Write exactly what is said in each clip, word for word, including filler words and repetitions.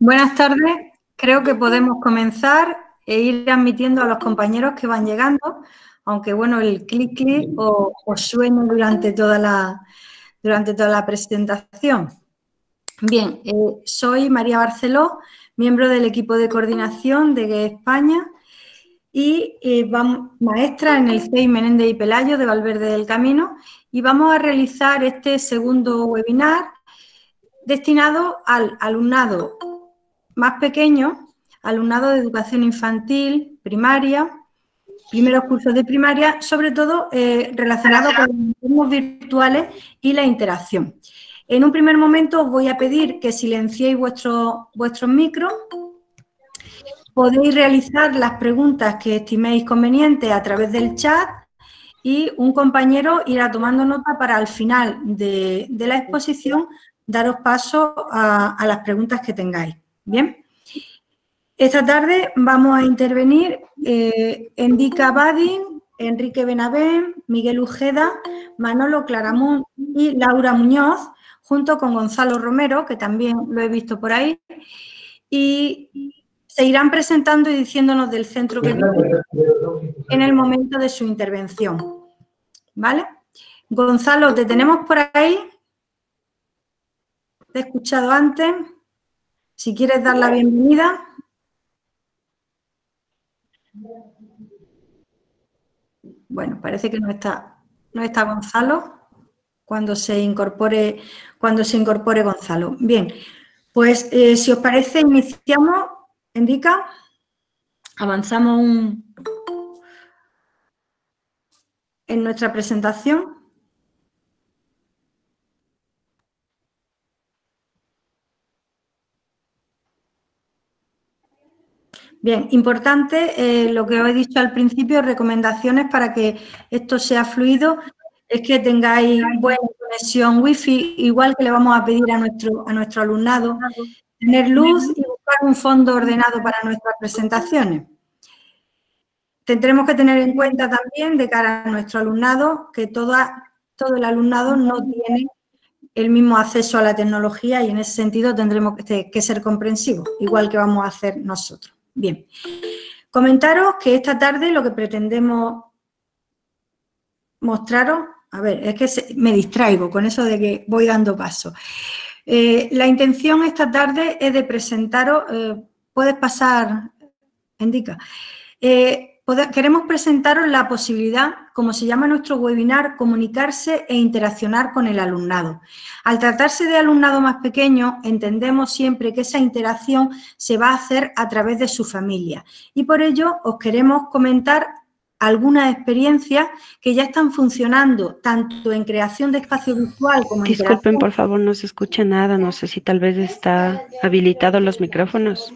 Buenas tardes. Creo que podemos comenzar e ir admitiendo a los compañeros que van llegando, aunque bueno, el clic clic os, os suene durante toda la, durante toda la presentación. Bien, eh, soy María Barceló, miembro del equipo de coordinación de G E España y eh, vamos, maestra en el C E I Menéndez y Pelayo de Valverde del Camino, y vamos a realizar este segundo webinar destinado al alumnado más pequeño, alumnado de educación infantil, primaria, primeros cursos de primaria, sobre todo eh, relacionado con los entornos virtuales y la interacción. En un primer momento os voy a pedir que silenciéis vuestro, vuestros micros. Podéis realizar las preguntas que estiméis convenientes a través del chat y un compañero irá tomando nota para al final de, de la exposición daros paso a, a las preguntas que tengáis. Bien. Esta tarde vamos a intervenir eh, Endica Badin, Enrique Benavent, Miguel Ujeda, Manolo Claramunt y Laura Muñoz, junto con Gonzalo Romero, que también lo he visto por ahí, y se irán presentando y diciéndonos del centro que viven en el momento de su intervención. ¿Vale? Gonzalo, ¿te tenemos por ahí? Te he escuchado antes. Si quieres dar la bienvenida. Bueno, parece que no está, no está Gonzalo. Cuando se incorpore, cuando se incorpore Gonzalo. Bien, pues eh, si os parece, iniciamos. Indica, avanzamos un, en nuestra presentación. Bien, importante eh, lo que os he dicho al principio, recomendaciones para que esto sea fluido, es que tengáis buena conexión wifi, igual que le vamos a pedir a nuestro, a nuestro alumnado, tener luz y buscar un fondo ordenado para nuestras presentaciones. Tendremos que tener en cuenta también, de cara a nuestro alumnado, que toda, todo el alumnado no tiene el mismo acceso a la tecnología y en ese sentido tendremos que, que ser comprensivos, igual que vamos a hacer nosotros. Bien, comentaros que esta tarde lo que pretendemos mostraros, a ver, es que se, me distraigo con eso de que voy dando paso. Eh, la intención esta tarde es de presentaros, eh, puedes pasar, Indica, eh, poder, queremos presentaros la posibilidad, como se llama nuestro webinar, comunicarse e interaccionar con el alumnado. Al tratarse de alumnado más pequeño, entendemos siempre que esa interacción se va a hacer a través de su familia y por ello os queremos comentar algunas experiencias que ya están funcionando tanto en creación de espacio virtual como en Disculpen, por favor, no se escucha nada. No sé si tal vez está habilitados los micrófonos.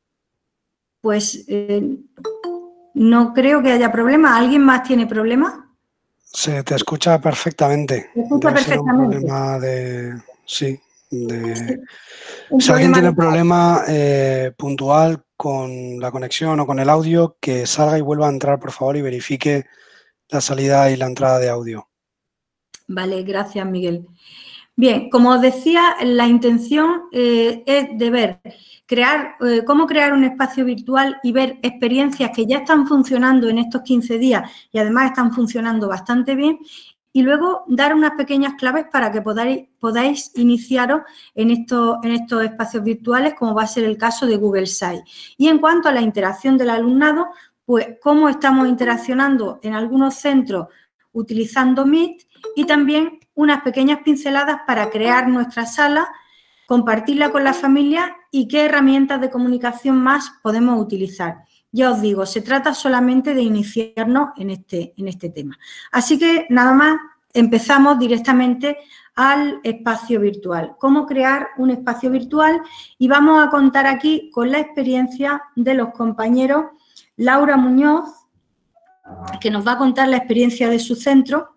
Pues eh, no creo que haya problema. ¿Alguien más tiene problema? Se te escucha perfectamente. ¿Se escucha Debe ser un perfectamente? problema de... Sí, de... Sí, Si alguien tiene de... problema eh, puntual con la conexión o con el audio, que salga y vuelva a entrar, por favor, y verifique la salida y la entrada de audio. Vale, gracias, Miguel. Bien, como os decía, la intención eh, es de ver, crear, eh, cómo crear un espacio virtual y ver experiencias que ya están funcionando en estos quince días y además están funcionando bastante bien y luego dar unas pequeñas claves para que podáis, podáis iniciaros en estos, en estos espacios virtuales, como va a ser el caso de Google Site. Y en cuanto a la interacción del alumnado, pues cómo estamos interaccionando en algunos centros utilizando Meet y también unas pequeñas pinceladas para crear nuestra sala, compartirla con la familia y qué herramientas de comunicación más podemos utilizar. Ya os digo, se trata solamente de iniciarnos en este, en este tema. Así que nada más, empezamos directamente al espacio virtual. Cómo crear un espacio virtual y vamos a contar aquí con la experiencia de los compañeros Laura Muñoz, que nos va a contar la experiencia de su centro.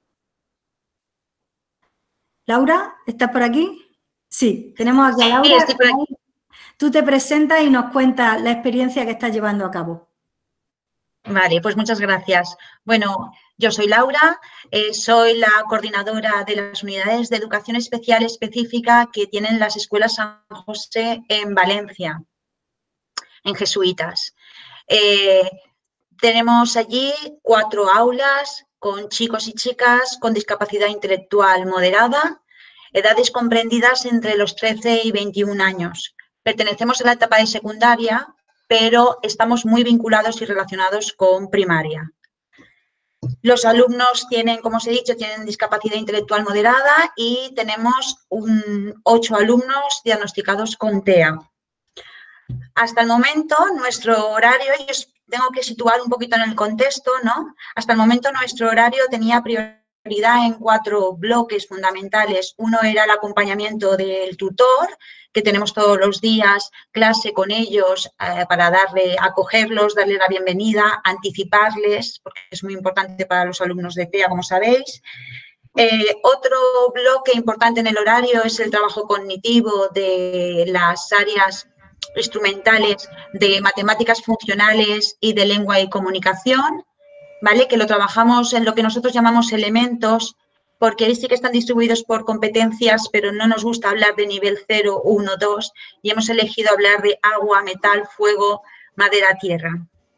Laura, ¿estás por aquí? Sí, tenemos aquí a Laura. Sí, estoy por aquí. Tú te presentas y nos cuentas la experiencia que estás llevando a cabo. Vale, pues muchas gracias. Bueno, Yo soy Laura, eh, soy la coordinadora de las unidades de educación especial específica que tienen las escuelas San José en Valencia, en Jesuitas. Eh, tenemos allí cuatro aulas con chicos y chicas con discapacidad intelectual moderada, edades comprendidas entre los trece y veintiún años. Pertenecemos a la etapa de secundaria, pero estamos muy vinculados y relacionados con primaria. Los alumnos tienen, como os he dicho, tienen discapacidad intelectual moderada y tenemos un, ocho alumnos diagnosticados con T E A. Hasta el momento, nuestro horario, y os tengo que situar un poquito en el contexto, ¿no? Hasta el momento nuestro horario tenía prioridad en cuatro bloques fundamentales. Uno era el acompañamiento del tutor, que tenemos todos los días clase con ellos eh, para darle, acogerlos, darle la bienvenida, anticiparles, porque es muy importante para los alumnos de T E A, como sabéis. Eh, otro bloque importante en el horario es el trabajo cognitivo de las áreas instrumentales de matemáticas funcionales y de lengua y comunicación, ¿vale? Que lo trabajamos en lo que nosotros llamamos elementos, porque ahí sí que están distribuidos por competencias, pero no nos gusta hablar de nivel cero, uno, dos, y hemos elegido hablar de agua, metal, fuego, madera, tierra.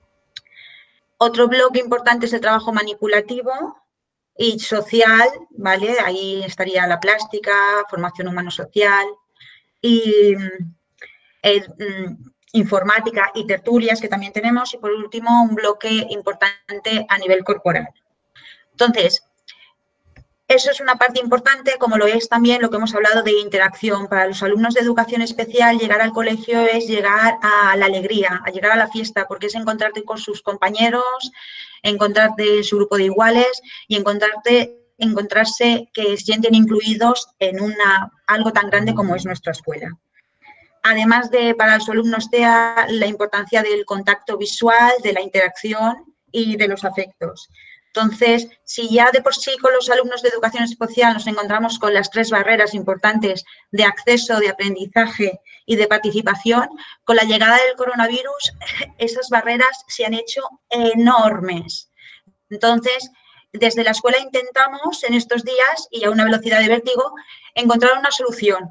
Otro bloque importante es el trabajo manipulativo y social, ¿vale? Ahí estaría la plástica, formación humano-social y eh, informática y tertulias que también tenemos, y por último un bloque importante a nivel corporal. Entonces, eso es una parte importante, como lo es también lo que hemos hablado de interacción. Para los alumnos de educación especial, llegar al colegio es llegar a la alegría, a llegar a la fiesta, porque es encontrarte con sus compañeros, encontrarte en su grupo de iguales y encontrarte, encontrarse que se sienten incluidos en una, algo tan grande como es nuestra escuela. Además de, para los alumnos T E A, la importancia del contacto visual, de la interacción y de los afectos. Entonces, si ya de por sí con los alumnos de educación especial nos encontramos con las tres barreras importantes de acceso, de aprendizaje y de participación, con la llegada del coronavirus esas barreras se han hecho enormes. Entonces, desde la escuela intentamos en estos días y a una velocidad de vértigo encontrar una solución.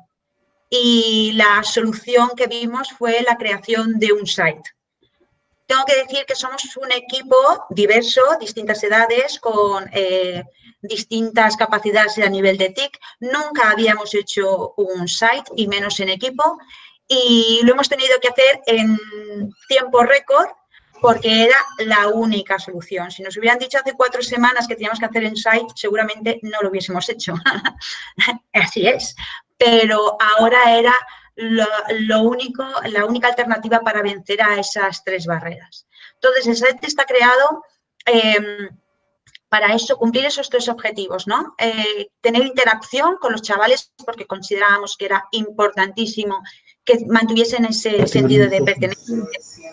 Y la solución que vimos fue la creación de un site. Tengo que decir que somos un equipo diverso, distintas edades, con eh, distintas capacidades a nivel de T I C. Nunca habíamos hecho un site, y menos en equipo, y lo hemos tenido que hacer en tiempo récord porque era la única solución. Si nos hubieran dicho hace cuatro semanas que teníamos que hacer un site, seguramente no lo hubiésemos hecho. Así es. Pero ahora era lo, lo único, la única alternativa para vencer a esas tres barreras. Entonces, el site está creado eh, para eso, cumplir esos tres objetivos, ¿no? Eh, tener interacción con los chavales, porque considerábamos que era importantísimo que mantuviesen ese sentido de pertenencia.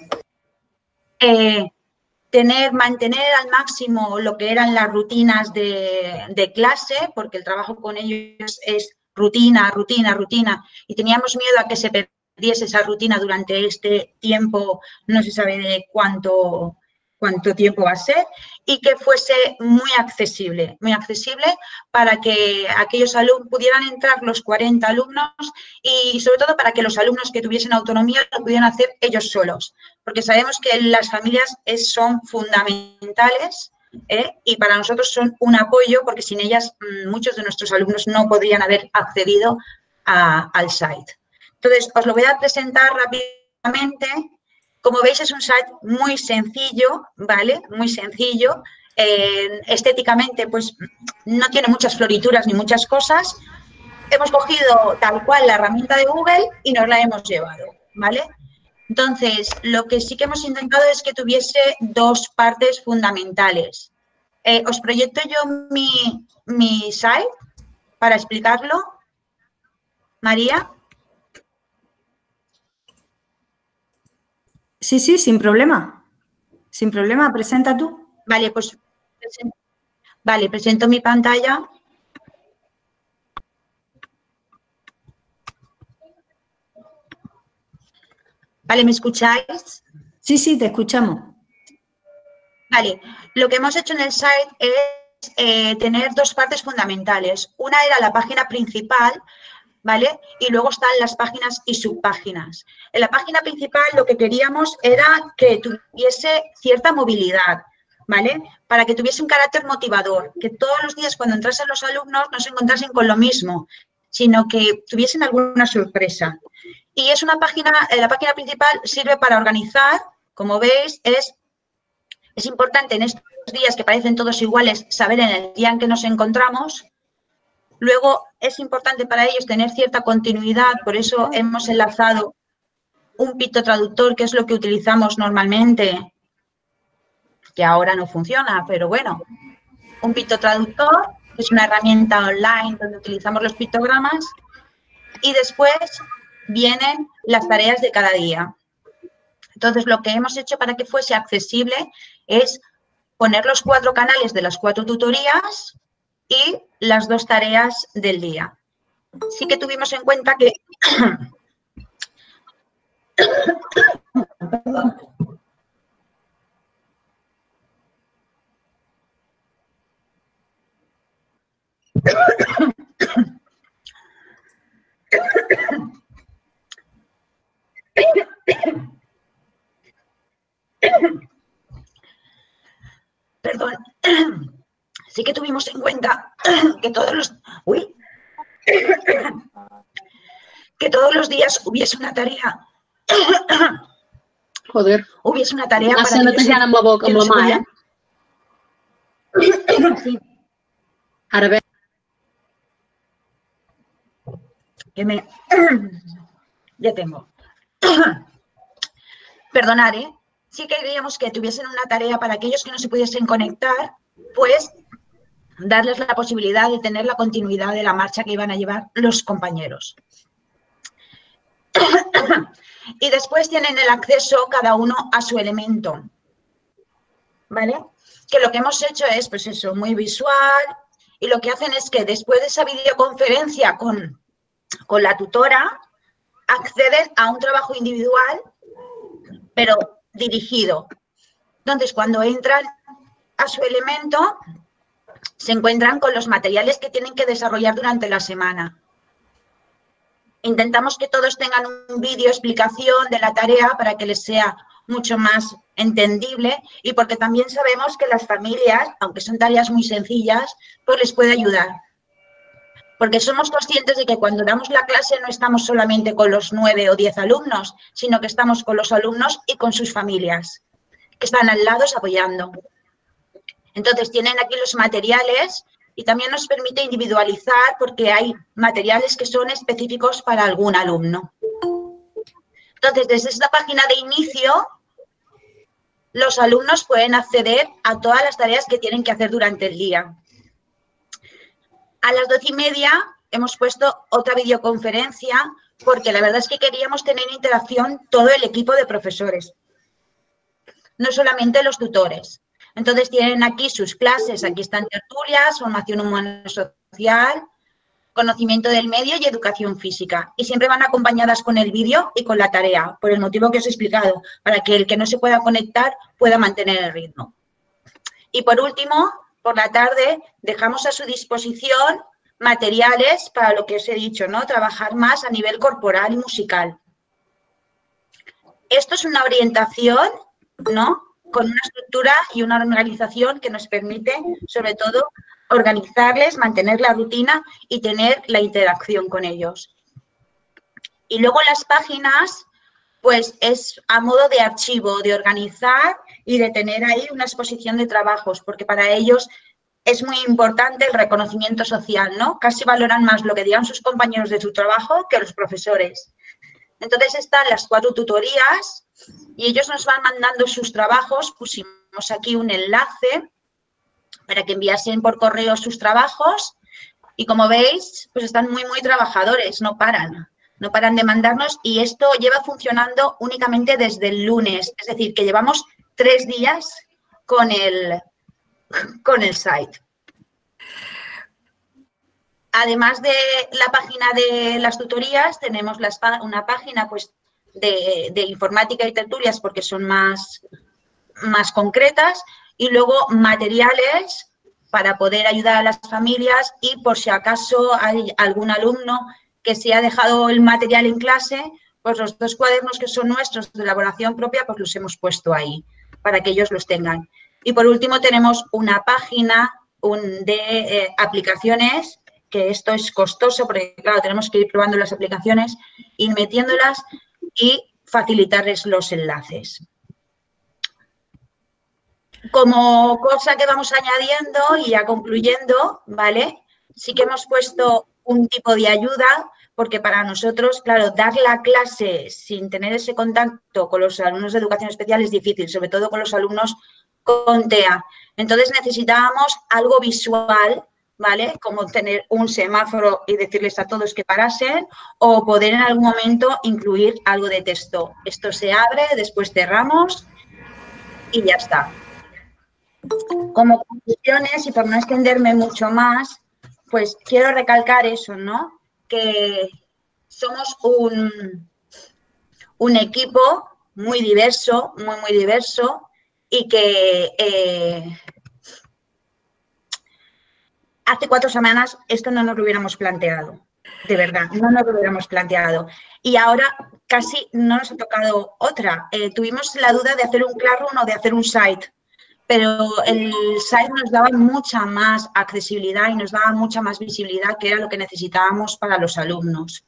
Eh, tener, mantener al máximo lo que eran las rutinas de, de clase, porque el trabajo con ellos es rutina, rutina, rutina, y teníamos miedo a que se perdiese esa rutina durante este tiempo, no se sabe de cuánto, cuánto tiempo va a ser, y que fuese muy accesible, muy accesible para que aquellos alumnos pudieran entrar los cuarenta alumnos y sobre todo para que los alumnos que tuviesen autonomía lo pudieran hacer ellos solos, porque sabemos que las familias es, son fundamentales. ¿Eh? Y para nosotros son un apoyo porque sin ellas muchos de nuestros alumnos no podrían haber accedido a, al site. Entonces, os lo voy a presentar rápidamente. Como veis, es un site muy sencillo, ¿vale? Muy sencillo. Eh, estéticamente, pues, no tiene muchas florituras ni muchas cosas. Hemos cogido tal cual la herramienta de Google y nos la hemos llevado, ¿vale? Entonces, lo que sí que hemos intentado es que tuviese dos partes fundamentales. Eh, os proyecto yo mi, mi site para explicarlo. María. Sí, sí, sin problema. Sin problema, presenta tú. Vale, pues presento, vale, presento mi pantalla. Vale, ¿me escucháis? Sí, sí, te escuchamos. Vale, lo que hemos hecho en el site es eh, tener dos partes fundamentales. Una era la página principal, ¿vale? Y luego están las páginas y subpáginas. En la página principal lo que queríamos era que tuviese cierta movilidad, ¿vale? Para que tuviese un carácter motivador, que todos los días cuando entrasen los alumnos no se encontrasen con lo mismo, sino que tuviesen alguna sorpresa. Y es una página, la página principal sirve para organizar, como veis, es, es importante en estos días que parecen todos iguales saber en el día en que nos encontramos. Luego es importante para ellos tener cierta continuidad, por eso hemos enlazado un pictotraductor, que es lo que utilizamos normalmente, que ahora no funciona, pero bueno, un pictotraductor es una herramienta online donde utilizamos los pictogramas y después vienen las tareas de cada día. Entonces, lo que hemos hecho para que fuese accesible es poner los cuatro canales de las cuatro tutorías y las dos tareas del día. Sí que tuvimos en cuenta que... Perdón. Perdón. Sí que tuvimos en cuenta que todos los... Uy. Que todos los días hubiese una tarea. Joder. Hubiese una tarea para que no amb la boca, amb la mà, eh? Sí. Ara bé. Que me... Ya tengo. Perdonad, ¿eh? Sí que queríamos que tuviesen una tarea para aquellos que no se pudiesen conectar, pues darles la posibilidad de tener la continuidad de la marcha que iban a llevar los compañeros. Y después tienen el acceso cada uno a su elemento, ¿vale? Que lo que hemos hecho es, pues eso, muy visual, y lo que hacen es que después de esa videoconferencia con, con la tutora, acceden a un trabajo individual, pero dirigido. Entonces, cuando entran a su elemento, se encuentran con los materiales que tienen que desarrollar durante la semana. Intentamos que todos tengan un vídeo explicación de la tarea para que les sea mucho más entendible y porque también sabemos que las familias, aunque son tareas muy sencillas, pues les puede ayudar. Porque somos conscientes de que cuando damos la clase no estamos solamente con los nueve o diez alumnos, sino que estamos con los alumnos y con sus familias, que están al lado apoyando. Entonces, tienen aquí los materiales y también nos permite individualizar porque hay materiales que son específicos para algún alumno. Entonces, desde esta página de inicio, los alumnos pueden acceder a todas las tareas que tienen que hacer durante el día. A las doce y media hemos puesto otra videoconferencia porque la verdad es que queríamos tener interacción todo el equipo de profesores, no solamente los tutores. Entonces tienen aquí sus clases, aquí están tertulias, formación humano-social, conocimiento del medio y educación física. Y siempre van acompañadas con el vídeo y con la tarea, por el motivo que os he explicado, para que el que no se pueda conectar pueda mantener el ritmo. Y por último, por la tarde dejamos a su disposición materiales para lo que os he dicho, ¿no? Trabajar más a nivel corporal y musical. Esto es una orientación, ¿no? Con una estructura y una organización que nos permite, sobre todo, organizarles, mantener la rutina y tener la interacción con ellos. Y luego las páginas, pues es a modo de archivo, de organizar y de tener ahí una exposición de trabajos, porque para ellos es muy importante el reconocimiento social, ¿no? Casi valoran más lo que digan sus compañeros de su trabajo que los profesores. Entonces están las cuatro tutorías y ellos nos van mandando sus trabajos. Pusimos aquí un enlace para que enviasen por correo sus trabajos y como veis, pues están muy, muy trabajadores, no paran, no paran de mandarnos y esto lleva funcionando únicamente desde el lunes, es decir, que llevamos tres días con el, con el site. Además de la página de las tutorías, tenemos las, una página pues, de, de informática y tertulias porque son más, más concretas y luego materiales para poder ayudar a las familias y por si acaso hay algún alumno que se ha dejado el material en clase, pues los dos cuadernos que son nuestros de elaboración propia, pues los hemos puesto ahí para que ellos los tengan. Y por último tenemos una página un, de eh, aplicaciones, que esto es costoso porque, claro, tenemos que ir probando las aplicaciones, ir metiéndolas y facilitarles los enlaces. Como cosa que vamos añadiendo y ya concluyendo, ¿vale? Sí que hemos puesto un tipo de ayuda porque para nosotros, claro, dar la clase sin tener ese contacto con los alumnos de educación especial es difícil, sobre todo con los alumnos con T E A. Entonces necesitábamos algo visual, ¿vale? Como tener un semáforo y decirles a todos que parasen o poder en algún momento incluir algo de texto. Esto se abre, después cerramos y ya está. Como conclusiones y por no extenderme mucho más, pues quiero recalcar eso, ¿no? Que somos un, un equipo muy diverso, muy, muy diverso y que eh, hace cuatro semanas esto no nos lo hubiéramos planteado, de verdad, no nos lo hubiéramos planteado. Y ahora casi no nos ha tocado otra. Eh, tuvimos la duda de hacer un Classroom o de hacer un site. Pero el site nos daba mucha más accesibilidad y nos daba mucha más visibilidad, que era lo que necesitábamos para los alumnos.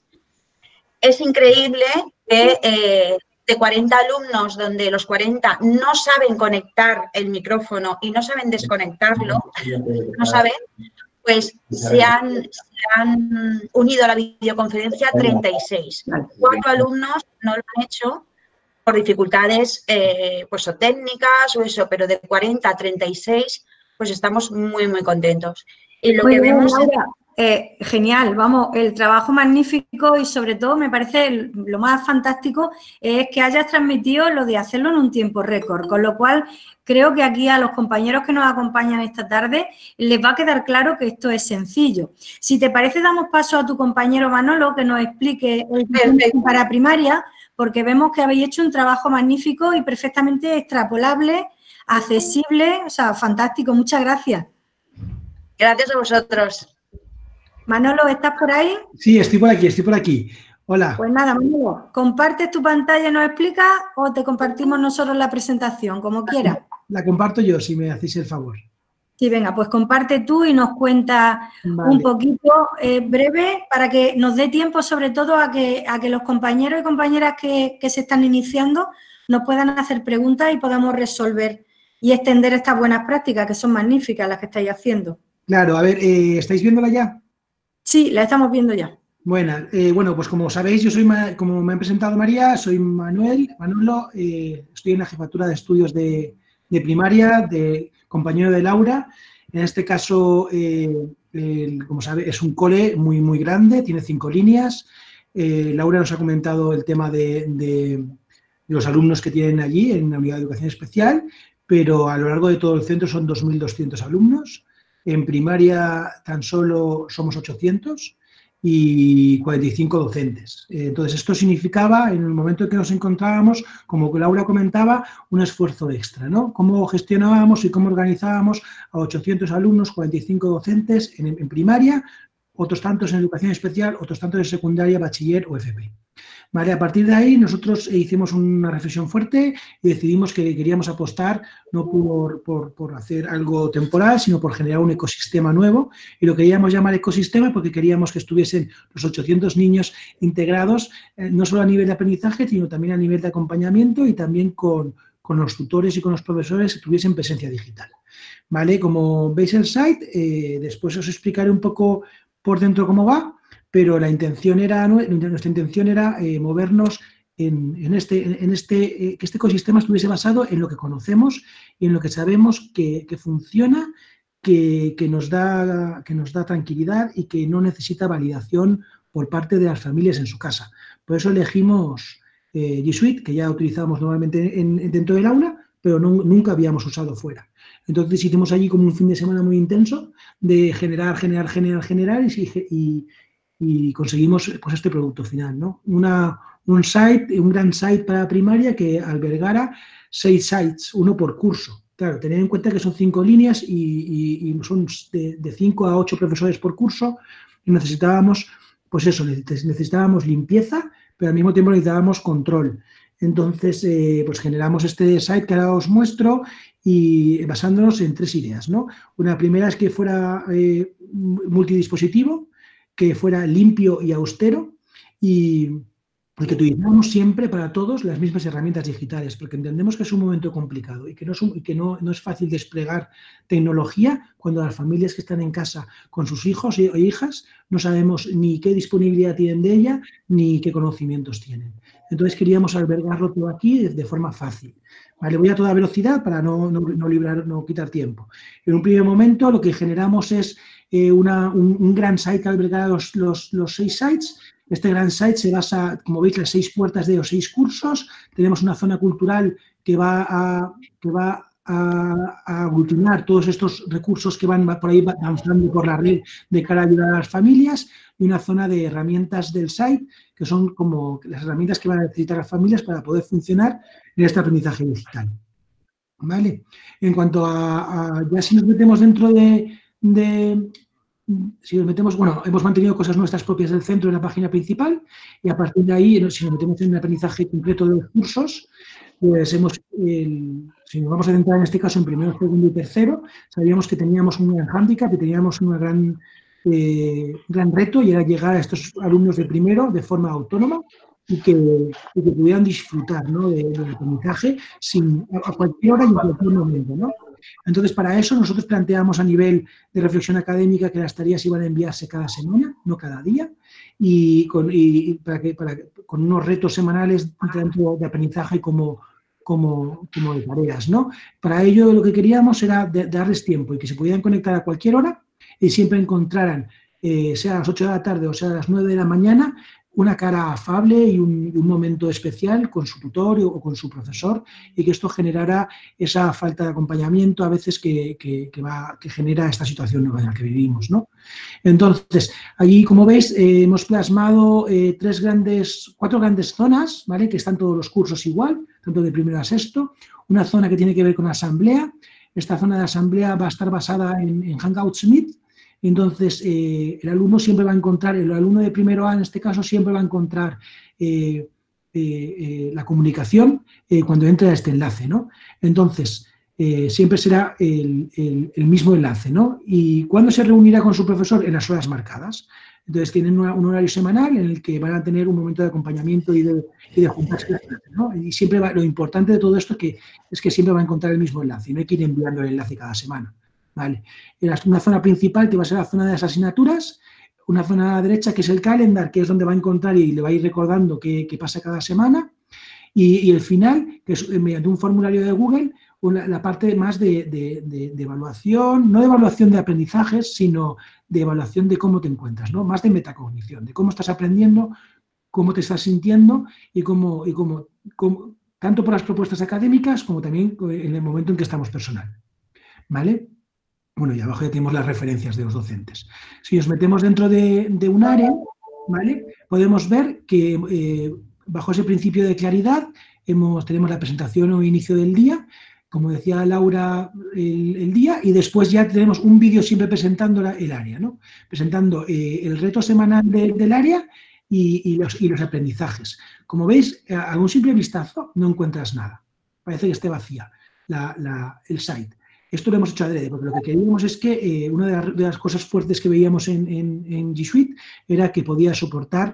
Es increíble que eh, de cuarenta alumnos, donde los cuarenta no saben conectar el micrófono y no saben desconectarlo, no saben, pues se han, se han unido a la videoconferencia treinta y seis. Cuatro alumnos no lo han hecho por dificultades eh, pues, o técnicas o eso, pero de cuarenta a treinta y seis, pues estamos muy, muy contentos. Y lo muy que bien, vemos... Laura, eh, genial, vamos, el trabajo magnífico y sobre todo me parece el, lo más fantástico es que hayas transmitido lo de hacerlo en un tiempo récord, con lo cual creo que aquí a los compañeros que nos acompañan esta tarde les va a quedar claro que esto es sencillo. Si te parece, damos paso a tu compañero Manolo que nos explique el Perfecto. Para primaria, porque vemos que habéis hecho un trabajo magnífico y perfectamente extrapolable, accesible, o sea, fantástico. Muchas gracias. Gracias a vosotros. Manolo, ¿estás por ahí? Sí, estoy por aquí, estoy por aquí. Hola. Pues nada, Manolo, ¿compartes tu pantalla y nos explicas o te compartimos nosotros la presentación, como quieras? La comparto yo, si me hacéis el favor. Sí, venga, pues comparte tú y nos cuenta vale. un poquito eh, breve para que nos dé tiempo sobre todo a que, a que los compañeros y compañeras que, que se están iniciando nos puedan hacer preguntas y podamos resolver y extender estas buenas prácticas que son magníficas las que estáis haciendo. Claro, a ver, eh, ¿estáis viéndola ya? Sí, la estamos viendo ya. Bueno, eh, bueno, pues como sabéis, yo soy, como me ha presentado María, soy Manuel, Manolo, eh, estoy en la jefatura de estudios de, de primaria, de compañero de Laura. En este caso, eh, el, como sabe, es un cole muy, muy grande, tiene cinco líneas. Eh, Laura nos ha comentado el tema de, de, de los alumnos que tienen allí en la unidad de educación especial, pero a lo largo de todo el centro son dos mil doscientos alumnos. En primaria tan solo somos ochocientos y cuarenta y cinco docentes. Entonces, esto significaba, en el momento en que nos encontrábamos, como Laura comentaba, un esfuerzo extra, ¿no? Cómo gestionábamos y cómo organizábamos a ochocientos alumnos, cuarenta y cinco docentes en, en primaria, otros tantos en educación especial, otros tantos en secundaria, bachiller o F P. Vale, a partir de ahí nosotros hicimos una reflexión fuerte y decidimos que queríamos apostar no por, por, por hacer algo temporal, sino por generar un ecosistema nuevo, y lo queríamos llamar ecosistema porque queríamos que estuviesen los ochocientos niños integrados, eh, no solo a nivel de aprendizaje, sino también a nivel de acompañamiento y también con, con los tutores y con los profesores que tuviesen presencia digital. Vale, como veis el site, eh, después os explicaré un poco por dentro cómo va, pero la intención era, nuestra intención era eh, movernos en, en este, en este, eh, que este ecosistema estuviese basado en lo que conocemos y en lo que sabemos que, que funciona, que, que, nos da, que nos da tranquilidad y que no necesita validación por parte de las familias en su casa. Por eso elegimos eh, G Suite, que ya utilizábamos normalmente en, en, dentro del aula, pero no, nunca habíamos usado fuera. Entonces hicimos allí como un fin de semana muy intenso de generar, generar, generar, generar y, y y conseguimos pues, este producto final, ¿no? Una, un site, un gran site para primaria que albergara seis sites, uno por curso. Claro, tened en cuenta que son cinco líneas y, y, y son de, de cinco a ocho profesores por curso y necesitábamos, pues eso, necesitábamos limpieza, pero al mismo tiempo necesitábamos control. Entonces, eh, pues generamos este site que ahora os muestro y basándonos en tres ideas, ¿no? Una primera es que fuera eh, multidispositivo, que fuera limpio y austero y que utilizamos siempre para todos las mismas herramientas digitales, porque entendemos que es un momento complicado y que no es, un, y que no, no es fácil desplegar tecnología cuando las familias que están en casa con sus hijos e hijas no sabemos ni qué disponibilidad tienen de ella ni qué conocimientos tienen. Entonces queríamos albergarlo todo aquí de, de forma fácil. Vale, voy a toda velocidad para no, no, no, librar, no quitar tiempo. En un primer momento lo que generamos es eh, una, un, un gran site que albergará los, los, los seis sites. Este gran site se basa, como veis, las seis puertas de los seis cursos. Tenemos una zona cultural que va a, que va a, a aglutinar todos estos recursos que van por ahí danzando por la red de cara a ayudar a las familias y una zona de herramientas del site que son como las herramientas que van a necesitar las familias para poder funcionar en este aprendizaje digital. ¿Vale? En cuanto a, a ya si nos metemos dentro de... de Si nos metemos, bueno, hemos mantenido cosas nuestras propias del centro en la página principal y a partir de ahí, si nos metemos en el aprendizaje concreto de los cursos, pues hemos, eh, si nos vamos a centrar en este caso en primero, segundo y tercero, sabíamos que teníamos un gran hándicap y teníamos un gran, eh, gran reto y era llegar a estos alumnos de primero de forma autónoma y que, y que pudieran disfrutar, ¿no?, de, del aprendizaje sin, a cualquier hora y en cualquier momento, ¿no? Entonces, para eso nosotros planteamos a nivel de reflexión académica que las tareas iban a enviarse cada semana, no cada día, y con, y para que, para, con unos retos semanales tanto de aprendizaje como, como, como de tareas, ¿no? Para ello lo que queríamos era de, darles tiempo y que se pudieran conectar a cualquier hora y siempre encontraran, eh, sea a las ocho de la tarde o sea a las nueve de la mañana, una cara afable y un, un momento especial con su tutor o con su profesor y que esto generara esa falta de acompañamiento a veces que, que, que, va, que genera esta situación en la que vivimos, ¿no? Entonces, allí, como veis, eh, hemos plasmado eh, tres grandes, cuatro grandes zonas, ¿vale?, que están todos los cursos igual, tanto de primero a sexto. Una zona que tiene que ver con asamblea. Esta zona de asamblea va a estar basada en, en Hangouts Meet. Entonces, eh, el alumno siempre va a encontrar, el alumno de primero A en este caso siempre va a encontrar eh, eh, eh, la comunicación eh, cuando entre a este enlace, ¿no? Entonces, eh, siempre será el, el, el mismo enlace, ¿no? ¿Y cuándo se reunirá con su profesor? En las horas marcadas. Entonces, tienen una, un horario semanal en el que van a tener un momento de acompañamiento y de, y de juntarse, ¿no? Y siempre va, lo importante de todo esto que, es que siempre va a encontrar el mismo enlace y no hay que ir enviando el enlace cada semana. Vale. Una zona principal que va a ser la zona de las asignaturas, una zona a la derecha que es el calendar, que es donde va a encontrar y le va a ir recordando qué, qué pasa cada semana, y, y el final, que es mediante un formulario de Google, una, la parte más de, de, de, de evaluación, no de evaluación de aprendizajes, sino de evaluación de cómo te encuentras, ¿no? Más de metacognición, de cómo estás aprendiendo, cómo te estás sintiendo y cómo, y cómo, cómo tanto por las propuestas académicas como también en el momento en que estamos personal. ¿Vale? Bueno, y abajo ya tenemos las referencias de los docentes. Si nos metemos dentro de, de un área, ¿vale?, podemos ver que eh, bajo ese principio de claridad hemos, tenemos la presentación o inicio del día, como decía Laura, el, el día, y después ya tenemos un vídeo siempre presentando la, el área, ¿no? Presentando eh, el reto semanal de, del área y, y, los, y los aprendizajes. Como veis, a, a un simple vistazo no encuentras nada. Parece que esté vacía la, la, el site. Esto lo hemos hecho adrede, porque lo que queríamos es que eh, una de las, de las cosas fuertes que veíamos en, en, en G Suite era que podía soportar,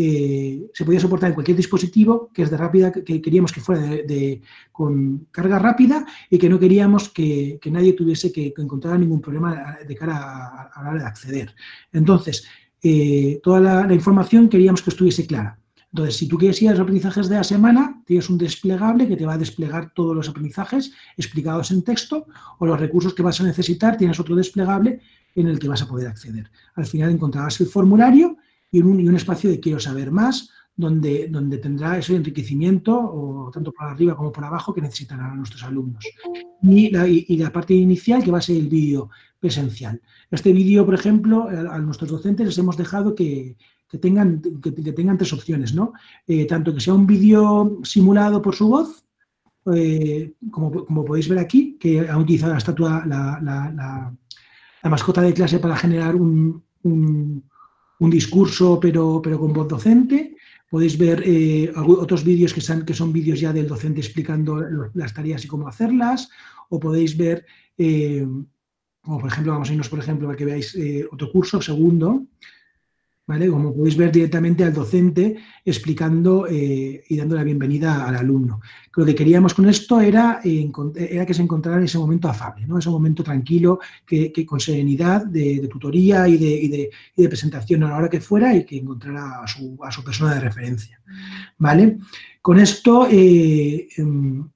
eh, se podía soportar en cualquier dispositivo, que es de rápida, que queríamos que fuera de, de, con carga rápida y que no queríamos que, que nadie tuviese que, que encontrar ningún problema de cara a, a la hora de acceder. Entonces, eh, toda la, la información queríamos que estuviese clara. Entonces, si tú quieres ir a los aprendizajes de la semana, tienes un desplegable que te va a desplegar todos los aprendizajes explicados en texto, o los recursos que vas a necesitar, tienes otro desplegable en el que vas a poder acceder. Al final encontrarás el formulario y un, y un espacio de quiero saber más, donde, donde tendrá ese enriquecimiento, o tanto por arriba como por abajo, que necesitarán nuestros alumnos. Y la, y, y la parte inicial, que va a ser el vídeo presencial. Este vídeo, por ejemplo, a, a nuestros docentes les hemos dejado que... Que tengan, que, que tengan tres opciones, ¿no? Eh, tanto que sea un vídeo simulado por su voz, eh, como, como podéis ver aquí, que han utilizado la estatua, la, la, la, la mascota de clase para generar un, un, un discurso, pero, pero con voz docente. Podéis ver eh, otros vídeos que son, que son vídeos ya del docente explicando las tareas y cómo hacerlas, o podéis ver, eh, como por ejemplo, vamos a irnos por ejemplo para que veáis eh, otro curso, segundo, ¿vale? Como podéis ver directamente al docente explicando eh, y dando la bienvenida al alumno. Lo que queríamos con esto era, eh, era que se encontrara en ese momento afable, ¿no? Ese momento tranquilo, que, que con serenidad de, de tutoría y de, y, de, y de presentación a la hora que fuera y que encontrara a su, a su persona de referencia, ¿vale? Con esto eh, eh,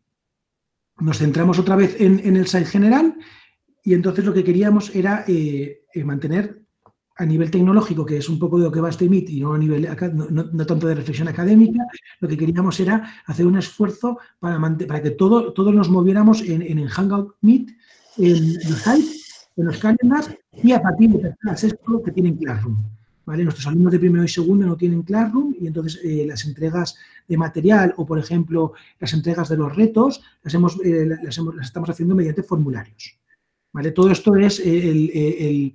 nos centramos otra vez en, en el site general y entonces lo que queríamos era eh, eh, mantener a nivel tecnológico, que es un poco de lo que va este Meet y no a nivel no, no, no tanto de reflexión académica, lo que queríamos era hacer un esfuerzo para, para que todo, todos nos moviéramos en, en el Hangout Meet, en los sites, en los calendars y a partir de tercera a sexto que tienen Classroom, ¿vale? Nuestros alumnos de primero y segundo no tienen Classroom y entonces eh, las entregas de material o, por ejemplo, las entregas de los retos las, hemos, eh, las, hemos, las estamos haciendo mediante formularios, ¿vale? Todo esto es el, el, el,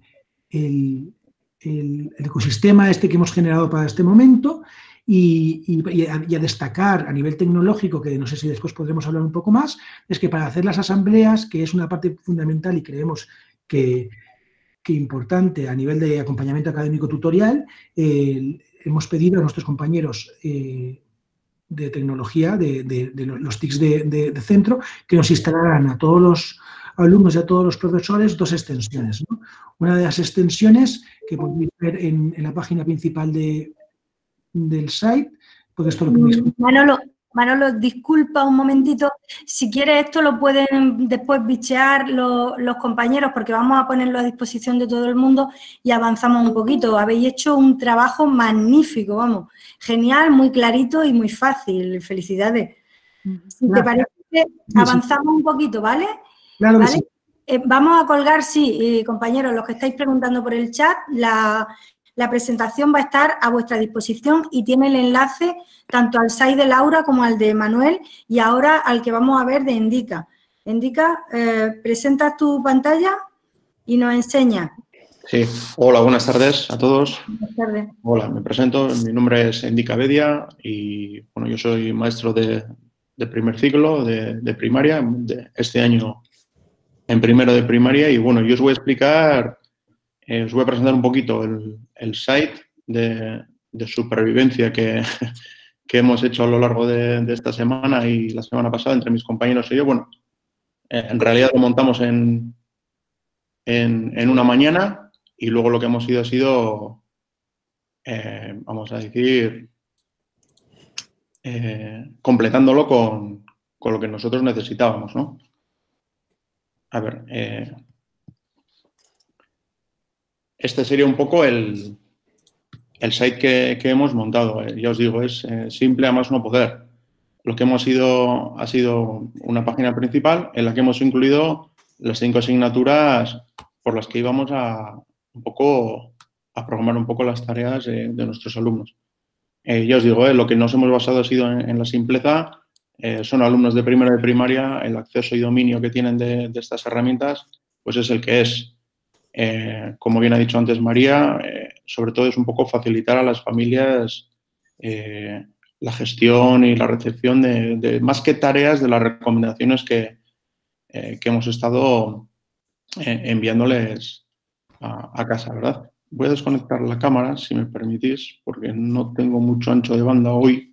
el El, el ecosistema este que hemos generado para este momento y, y, y, a, y a destacar a nivel tecnológico, que no sé si después podremos hablar un poco más, es que para hacer las asambleas, que es una parte fundamental y creemos que, que importante a nivel de acompañamiento académico tutorial, eh, hemos pedido a nuestros compañeros eh, de tecnología, de, de, de los T I Cs de, de, de centro, que nos instalaran a todos los alumnos y a todos los profesores dos extensiones, ¿no? Una de las extensiones que podéis ver en, en la página principal de, del site, porque esto lo podéis... Manolo, Manolo, disculpa un momentito, si quieres esto lo pueden después bichear los, los compañeros porque vamos a ponerlo a disposición de todo el mundo y avanzamos un poquito. Habéis hecho un trabajo magnífico, vamos, genial, muy clarito y muy fácil, felicidades. Si te parece, avanzamos un poquito, ¿vale? Claro que ¿Vale? sí. Eh, vamos a colgar, sí, eh, compañeros, los que estáis preguntando por el chat, la, la presentación va a estar a vuestra disposición y tiene el enlace tanto al site de Laura como al de Manuel y ahora al que vamos a ver de Indica. Indica, eh, presentas tu pantalla y nos enseñas. Sí, hola, buenas tardes a todos. Buenas tardes. Hola, me presento, mi nombre es Indica Bedia y bueno, yo soy maestro de, de primer ciclo de, de primaria, de este año en primero de primaria y bueno, yo os voy a explicar, eh, os voy a presentar un poquito el, el site de, de supervivencia que, que hemos hecho a lo largo de, de esta semana y la semana pasada entre mis compañeros y yo. Bueno, eh, en realidad lo montamos en, en, en una mañana y luego lo que hemos ido ha sido, eh, vamos a decir, eh, completándolo con, con lo que nosotros necesitábamos, ¿no? A ver, eh, este sería un poco el, el site que, que hemos montado. Eh, ya os digo, es eh, simple a más no poder. Lo que hemos ido ha sido una página principal en la que hemos incluido las cinco asignaturas por las que íbamos a un poco a programar un poco las tareas eh, de nuestros alumnos. Eh, ya os digo, eh, lo que nos hemos basado ha sido en, en la simpleza. Eh, son alumnos de primero de primaria, el acceso y dominio que tienen de, de estas herramientas, pues es el que es. Eh, como bien ha dicho antes María, eh, sobre todo es un poco facilitar a las familias eh, la gestión y la recepción de, de más que tareas, de las recomendaciones que, eh, que hemos estado eh, enviándoles a, a casa, ¿verdad? Voy a desconectar la cámara, si me permitís, porque no tengo mucho ancho de banda hoy.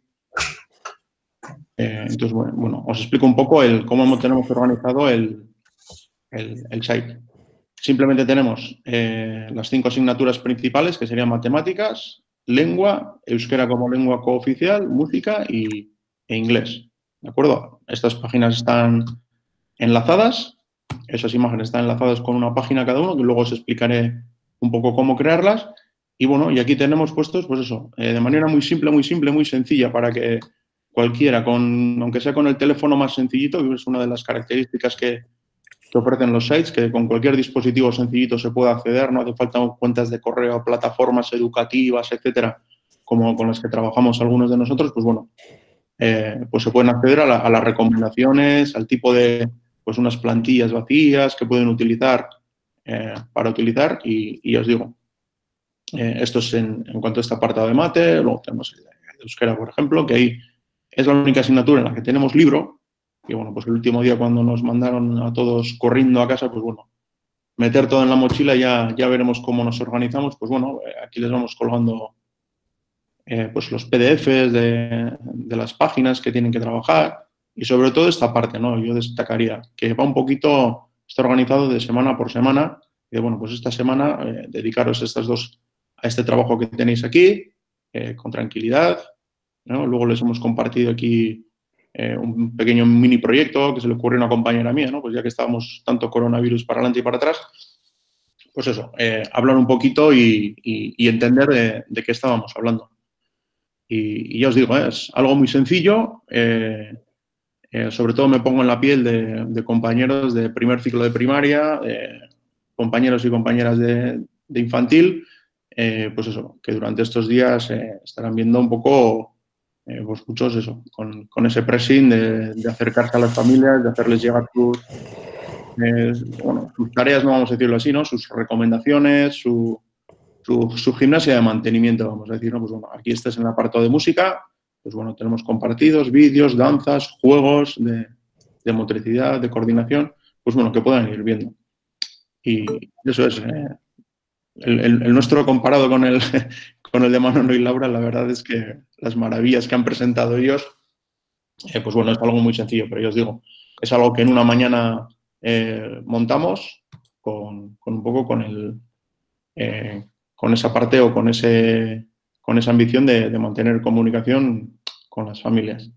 Eh, entonces, bueno, bueno, os explico un poco el cómo tenemos organizado el, el, el site. Simplemente tenemos eh, las cinco asignaturas principales, que serían matemáticas, lengua, euskera como lengua cooficial, música y, e inglés. ¿De acuerdo? Estas páginas están enlazadas, esas imágenes están enlazadas con una página cada uno, que luego os explicaré un poco cómo crearlas. Y bueno, y aquí tenemos puestos, pues eso, eh, de manera muy simple, muy simple, muy sencilla, para que cualquiera, con, aunque sea con el teléfono más sencillito, que es una de las características que, que ofrecen los sites, que con cualquier dispositivo sencillito se puede acceder, no hace falta cuentas de correo, plataformas educativas, etcétera, como con las que trabajamos algunos de nosotros, pues bueno, eh, pues se pueden acceder a, la, a las recomendaciones, al tipo de, pues unas plantillas vacías que pueden utilizar eh, para utilizar y, y os digo, eh, esto es en, en cuanto a este apartado de mate. Luego tenemos el de euskera, por ejemplo, que ahí es la única asignatura en la que tenemos libro. Y bueno, pues el último día cuando nos mandaron a todos corriendo a casa, pues bueno, meter todo en la mochila, ya, ya veremos cómo nos organizamos. Pues bueno, aquí les vamos colgando eh, pues los P D Fs de, de las páginas que tienen que trabajar y sobre todo esta parte, ¿no? Yo destacaría que va un poquito, está organizado de semana por semana y de, bueno, pues esta semana eh, dedicaros estas dos, a este trabajo que tenéis aquí, eh, con tranquilidad, ¿no? Luego les hemos compartido aquí Eh, un pequeño mini proyecto que se le ocurrió a una compañera mía, ¿no? Pues ya que estábamos tanto coronavirus para adelante y para atrás, pues eso, eh, hablar un poquito y, y, y entender de, de qué estábamos hablando. Y, y ya os digo, ¿eh? Es algo muy sencillo, eh, eh, sobre todo me pongo en la piel de, de compañeros de primer ciclo de primaria, eh, compañeros y compañeras de, de infantil, eh, pues eso, que durante estos días eh, estarán viendo un poco... Eh, pues muchos eso, con, con ese pressing de, de acercarse a las familias, de hacerles llegar sus, eh, bueno, sus tareas, no vamos a decirlo así, ¿no? Sus recomendaciones, su, su, su gimnasia de mantenimiento, vamos a decir, ¿no? Pues bueno, aquí estás en el apartado de música, pues bueno, tenemos compartidos, vídeos, danzas, juegos de, de motricidad, de coordinación, pues bueno, que puedan ir viendo. Y eso es, eh, el, el, el nuestro comparado con el... Con el de Manolo y Laura, la verdad es que las maravillas que han presentado ellos, eh, pues bueno, es algo muy sencillo, pero yo os digo, es algo que en una mañana eh, montamos con, con un poco con el eh, con esa parte o con ese con esa ambición de, de mantener comunicación con las familias.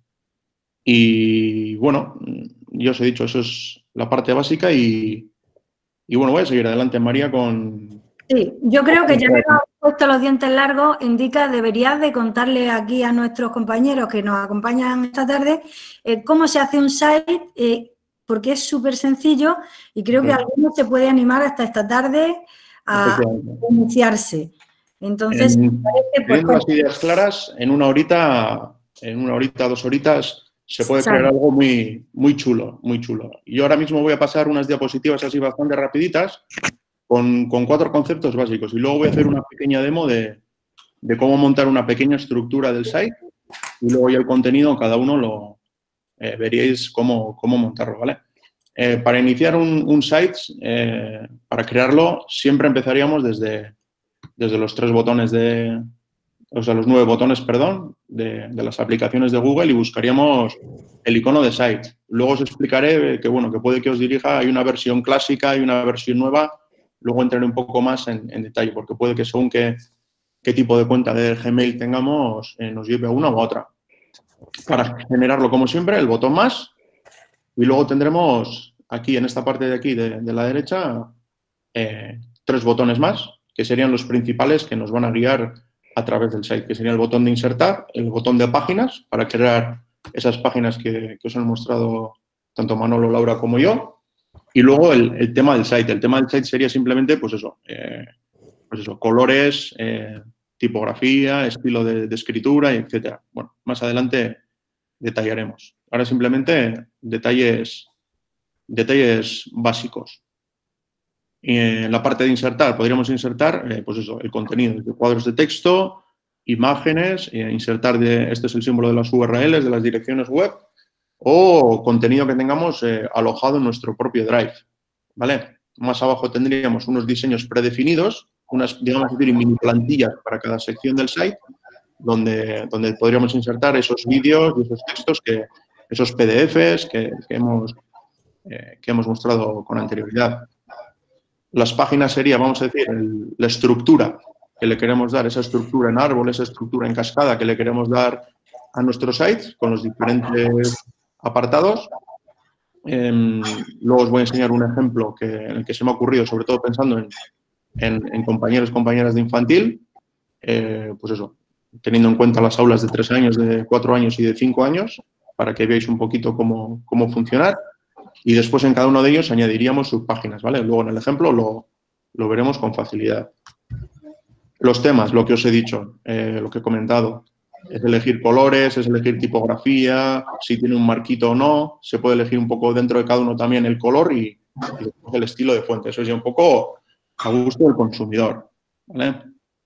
Y bueno, yo os he dicho, eso es la parte básica y, y bueno, voy a seguir adelante, María, con... Sí, yo creo que ya que nos has puesto los dientes largos, indica, deberías de contarle aquí a nuestros compañeros que nos acompañan esta tarde eh, cómo se hace un site, eh, porque es súper sencillo y creo que sí. Algunos se puede animar hasta esta tarde a, a iniciarse. Entonces, en, parece, pues, teniendo las ideas claras, en una horita, en una horita, dos horitas, se puede crear algo muy, muy chulo, muy chulo. Y yo ahora mismo voy a pasar unas diapositivas así bastante rapiditas, Con, con cuatro conceptos básicos y luego voy a hacer una pequeña demo de, de cómo montar una pequeña estructura del site y luego ya el contenido cada uno lo eh, veríais cómo, cómo montarlo, ¿vale? Eh, para iniciar un, un site, eh, para crearlo, siempre empezaríamos desde, desde los tres botones de, o sea, los nueve botones, perdón, de, de las aplicaciones de Google y buscaríamos el icono de site. Luego os explicaré que, bueno, que puede que os dirija, hay una versión clásica, hay una versión nueva. Luego entraré un poco más en, en detalle, porque puede que según qué, qué tipo de cuenta de Gmail tengamos, eh, nos lleve a una u a otra. Para generarlo, como siempre, el botón más. Y luego tendremos aquí, en esta parte de aquí, de, de la derecha, eh, tres botones más, que serían los principales que nos van a guiar a través del site, que sería el botón de insertar, el botón de páginas, para crear esas páginas que, que os han mostrado tanto Manolo, Laura como yo. Y luego el, el tema del site. El tema del site sería simplemente, pues eso, eh, pues eso colores, eh, tipografía, estilo de, de escritura, etcétera. Bueno, más adelante detallaremos. Ahora simplemente detalles, detalles básicos. Y en la parte de insertar, podríamos insertar, eh, pues eso, el contenido de cuadros de texto, imágenes, eh, insertar, de, este es el símbolo de las U R Ls, de las direcciones web, o contenido que tengamos eh, alojado en nuestro propio Drive, ¿vale? Más abajo tendríamos unos diseños predefinidos, unas, digamos, mini plantillas para cada sección del site, donde, donde podríamos insertar esos vídeos y esos textos, que, esos P D Fs que, que, hemos, eh, que hemos mostrado con anterioridad. Las páginas sería, vamos a decir, el, la estructura que le queremos dar, esa estructura en árbol, esa estructura en cascada que le queremos dar a nuestros sites con los diferentes apartados. Eh, luego os voy a enseñar un ejemplo que, en el que se me ha ocurrido, sobre todo pensando en, en, en compañeros y compañeras de infantil. Eh, pues eso, teniendo en cuenta las aulas de tres años, de cuatro años y de cinco años, para que veáis un poquito cómo, cómo funcionar. Y después en cada uno de ellos añadiríamos subpáginas, ¿vale? Luego en el ejemplo lo, lo veremos con facilidad. Los temas, lo que os he dicho, eh, lo que he comentado. Es elegir colores, es elegir tipografía, si tiene un marquito o no. Se puede elegir un poco dentro de cada uno también el color y, y el estilo de fuente. Eso es ya un poco a gusto del consumidor, ¿vale?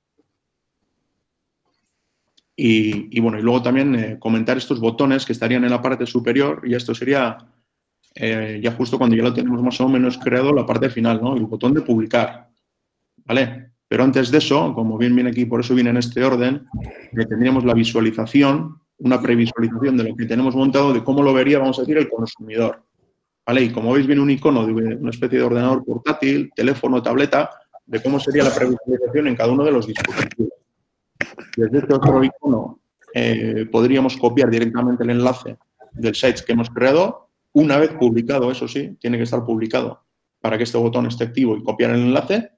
Y, y bueno, y luego también eh, comentar estos botones que estarían en la parte superior, y esto sería eh, ya justo cuando ya lo tenemos más o menos creado la parte final, ¿no? El botón de publicar, ¿vale? Pero antes de eso, como bien viene aquí, por eso viene en este orden, eh, tendríamos la visualización, una previsualización de lo que tenemos montado, de cómo lo vería, vamos a decir, el consumidor, ¿vale? Y como veis, viene un icono de una especie de ordenador portátil, teléfono, tableta, de cómo sería la previsualización en cada uno de los dispositivos. Desde este otro icono eh, podríamos copiar directamente el enlace del site que hemos creado. Una vez publicado, eso sí, tiene que estar publicado para que este botón esté activo y copiar el enlace.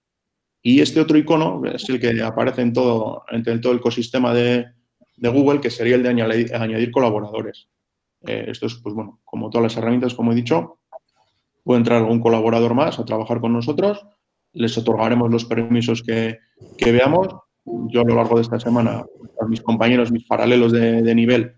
Y este otro icono es el que aparece en todo, en todo el ecosistema de, de Google, que sería el de añadir, añadir colaboradores. Eh, esto es, pues bueno, como todas las herramientas, como he dicho, puede entrar algún colaborador más a trabajar con nosotros. Les otorgaremos los permisos que, que veamos. Yo a lo largo de esta semana, a mis compañeros, mis paralelos de, de nivel,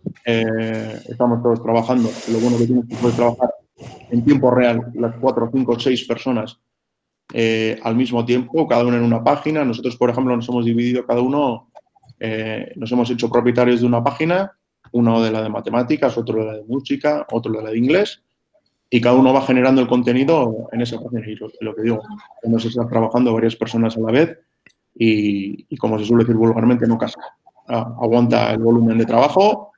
eh, estamos todos trabajando. Lo bueno que tienes es que puedes trabajar en tiempo real, las cuatro, cinco, seis personas eh, al mismo tiempo, cada uno en una página. Nosotros, por ejemplo, nos hemos dividido cada uno, eh, nos hemos hecho propietarios de una página, uno de la de matemáticas, otro de la de música, otro de la de inglés, y cada uno va generando el contenido en esa página. Y lo, lo que digo, hemos estado trabajando varias personas a la vez. Y, y como se suele decir vulgarmente, no casca. Ah, aguanta el volumen de trabajo